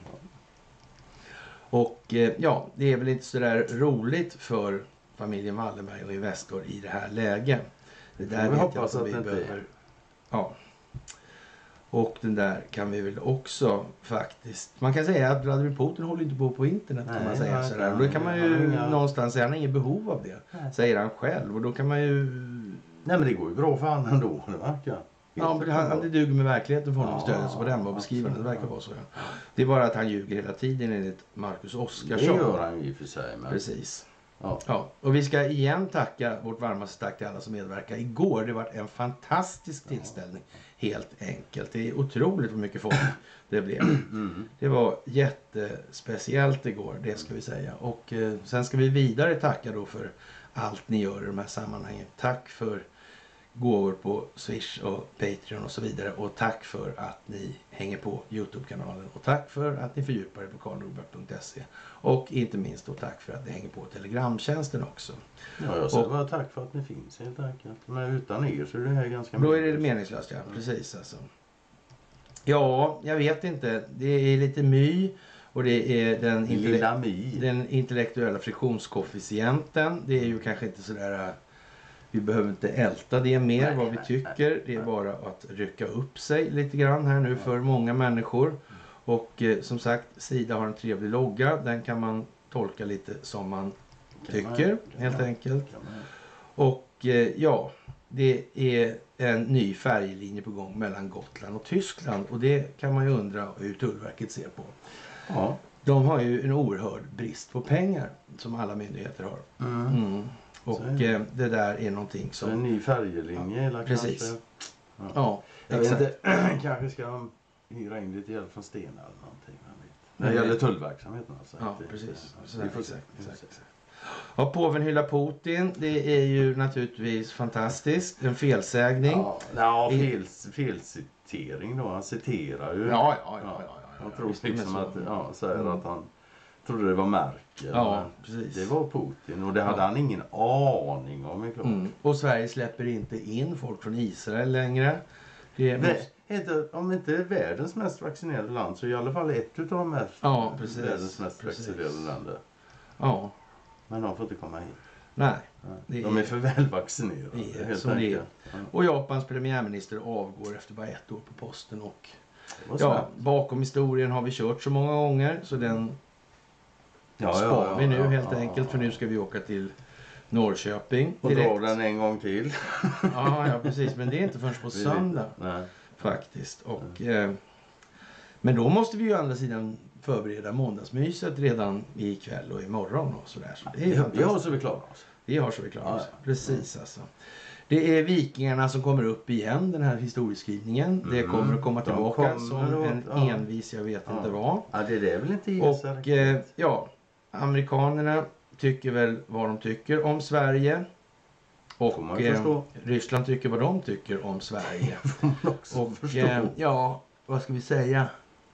Och eh, ja, det är väl inte så där roligt för familjen Wallenberg och Investor i det här läget. Det där vi vet jag hoppas att vi det inte behöver. är. Ja. Och den där kan vi väl också faktiskt... Man kan säga att Vladimir Putin håller inte på på internet kan Nej, man säga. nej, Sådär. Och nej, då kan man han har ju inga- någonstans säga han har inget behov av det. Nej. Säger han själv. Och då kan man ju... Nej men det går ju bra för han ändå. Det verkar. Ja, men han, det duger med verkligheten för honom Ja, stödet på den var beskrivande. Det verkar vara så. Ja. Det är bara att han ljuger hela tiden enligt Marcus Det Oskarsson. gör han ju i och för sig. Men... Precis. Ja. Ja, och vi ska igen tacka vårt varmaste tack till alla som medverkar igår. Det var en fantastisk tillställning. Helt enkelt. Det är otroligt hur mycket folk det blev. Mm. Det var jättespeciellt igår, det ska vi säga. Och eh, sen ska vi vidare tacka då för allt ni gör i de här sammanhangen. Tack för gåvor på Swish och Patreon och så vidare. Och tack för att ni hänger på YouTube-kanalen. Och tack för att ni fördjupar er på karl norberg punkt se. Och inte minst då tack för att ni hänger på Telegramtjänsten också. Ja, jag säger Och- bara tack för att ni finns helt enkelt. Men utan er så är det här ganska Då är det meningslöst, ja. Precis alltså. Ja, jag vet inte. Det är lite my. Och det är den, intelle- Lilla My. den intellektuella friktionskoefficienten. Det är ju kanske inte sådär Vi behöver inte älta det mer, Nej, vad vi nej, tycker. nej, det är nej. bara att rycka upp sig lite grann här nu för många människor. Och eh, som sagt, Sida har en trevlig logga. Den kan man tolka lite som man tycker, helt enkelt. Och eh, ja, det är en ny färjelinje på gång mellan Gotland och Tyskland. Och det kan man ju undra hur Tullverket ser på. Ja. De har ju en oerhörd brist på pengar, som alla myndigheter har. Mm. Mm. Och Så är det. eh, det där är någonting Så en som... ny färjelinje eller Precis. kanske... Ja. Ja, Jag vet exakt. inte, kanske ska de hyra in lite hjälp från Stena eller någonting. Jag vet. När det Mm. gäller tullverksamheten alltså. Ja, Det- precis. det- Så vi får exakt, se. Vi får exakt, se. Ja, påven hyllar Putin. Det är ju naturligtvis fantastiskt. En felsägning. Ja, ja I- fel, felcitering då. Han citerar ju. Ja, ja, ja. ja, ja, Han ja, tror visst, men liksom så- att, ja, säger Mm. att han trodde det var Merkel. Ja, men precis. det var Putin och det hade Ja. han ingen aning om. Är klart. Mm. Och Sverige släpper inte in folk från Israel längre. Det Vä- måste... inte, om inte världens mest vaccinerade land så i alla fall ett utav de mest, Ja, precis. världens mest Precis. vaccinerade länder. Ja, Men de får inte komma hit. nej. Nej. Det de är är- för väl vaccinerade. det är helt som det är. enkelt. Ja. Och Japans premiärminister avgår efter bara ett år på posten. Och Det var ja, snabbt. bakom historien har vi kört så många gånger. Så den Ja, spar vi nu ja, helt ja, enkelt. ja. För nu ska vi åka till Norrköping Och direkt. dra den en gång till. Ja, ja, precis. Men det är inte förrän på Vi vet söndag det. Nej. faktiskt. Och, eh, men då måste vi ju å andra sidan förbereda måndagsmyset redan ikväll och imorgon och sådär. Så det är Vi har, vi har fantastiskt. så vi klarar oss. Vi har så vi klarar oss. Ja, ja. Precis alltså. Det är vikingarna som kommer upp igen, den här historieskrivningen. Det Mm. kommer att komma De tillbaka kommer som att- en ja. envis, jag vet Ja. inte vad. Ja, det är det väl inte gissa Och riktigt. eh, ja, amerikanerna tycker väl vad de tycker om Sverige. Får man Och ju eh, förstå. Ryssland tycker vad de tycker om Sverige. Får man också Och förstå. eh, ja, vad ska vi säga?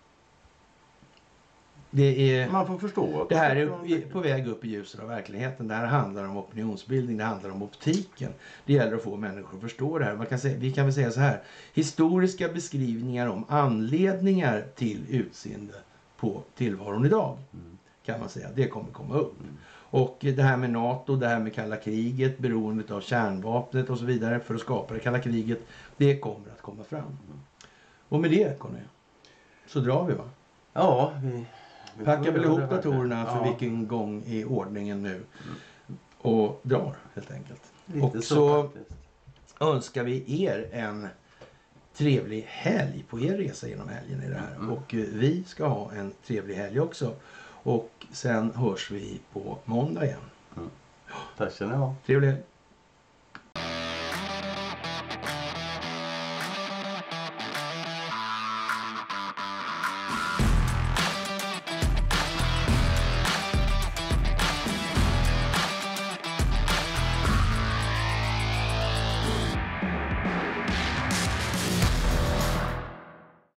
Det är... Man får förstå. att- Det här är i- på väg upp i ljuset av verkligheten. Det här handlar om opinionsbildning, det handlar om optiken. Det gäller att få människor att förstå det här. Man kan säga, vi kan väl säga så här. Historiska beskrivningar om anledningar till utseende på tillvaron idag. Mm. Kan man säga. Det kommer komma upp. Mm. Och det här med NATO, det här med kalla kriget, beroendet av kärnvapnet och så vidare för att skapa det kalla kriget. Det kommer att komma fram. Mm. Och med det, Conny, så drar vi va? Ja, vi... vi Packar får väl göra ihop det verkligen. datorerna för Ja, vilken gång i ordningen nu. Och drar helt enkelt. lite och så, så- faktiskt. Önskar vi er en trevlig helg på er resa genom helgen i det här. Mm. Och eh, vi ska ha en trevlig helg också. Och sen hörs vi på måndag igen. Tack ska ni ha. Trevlig helg.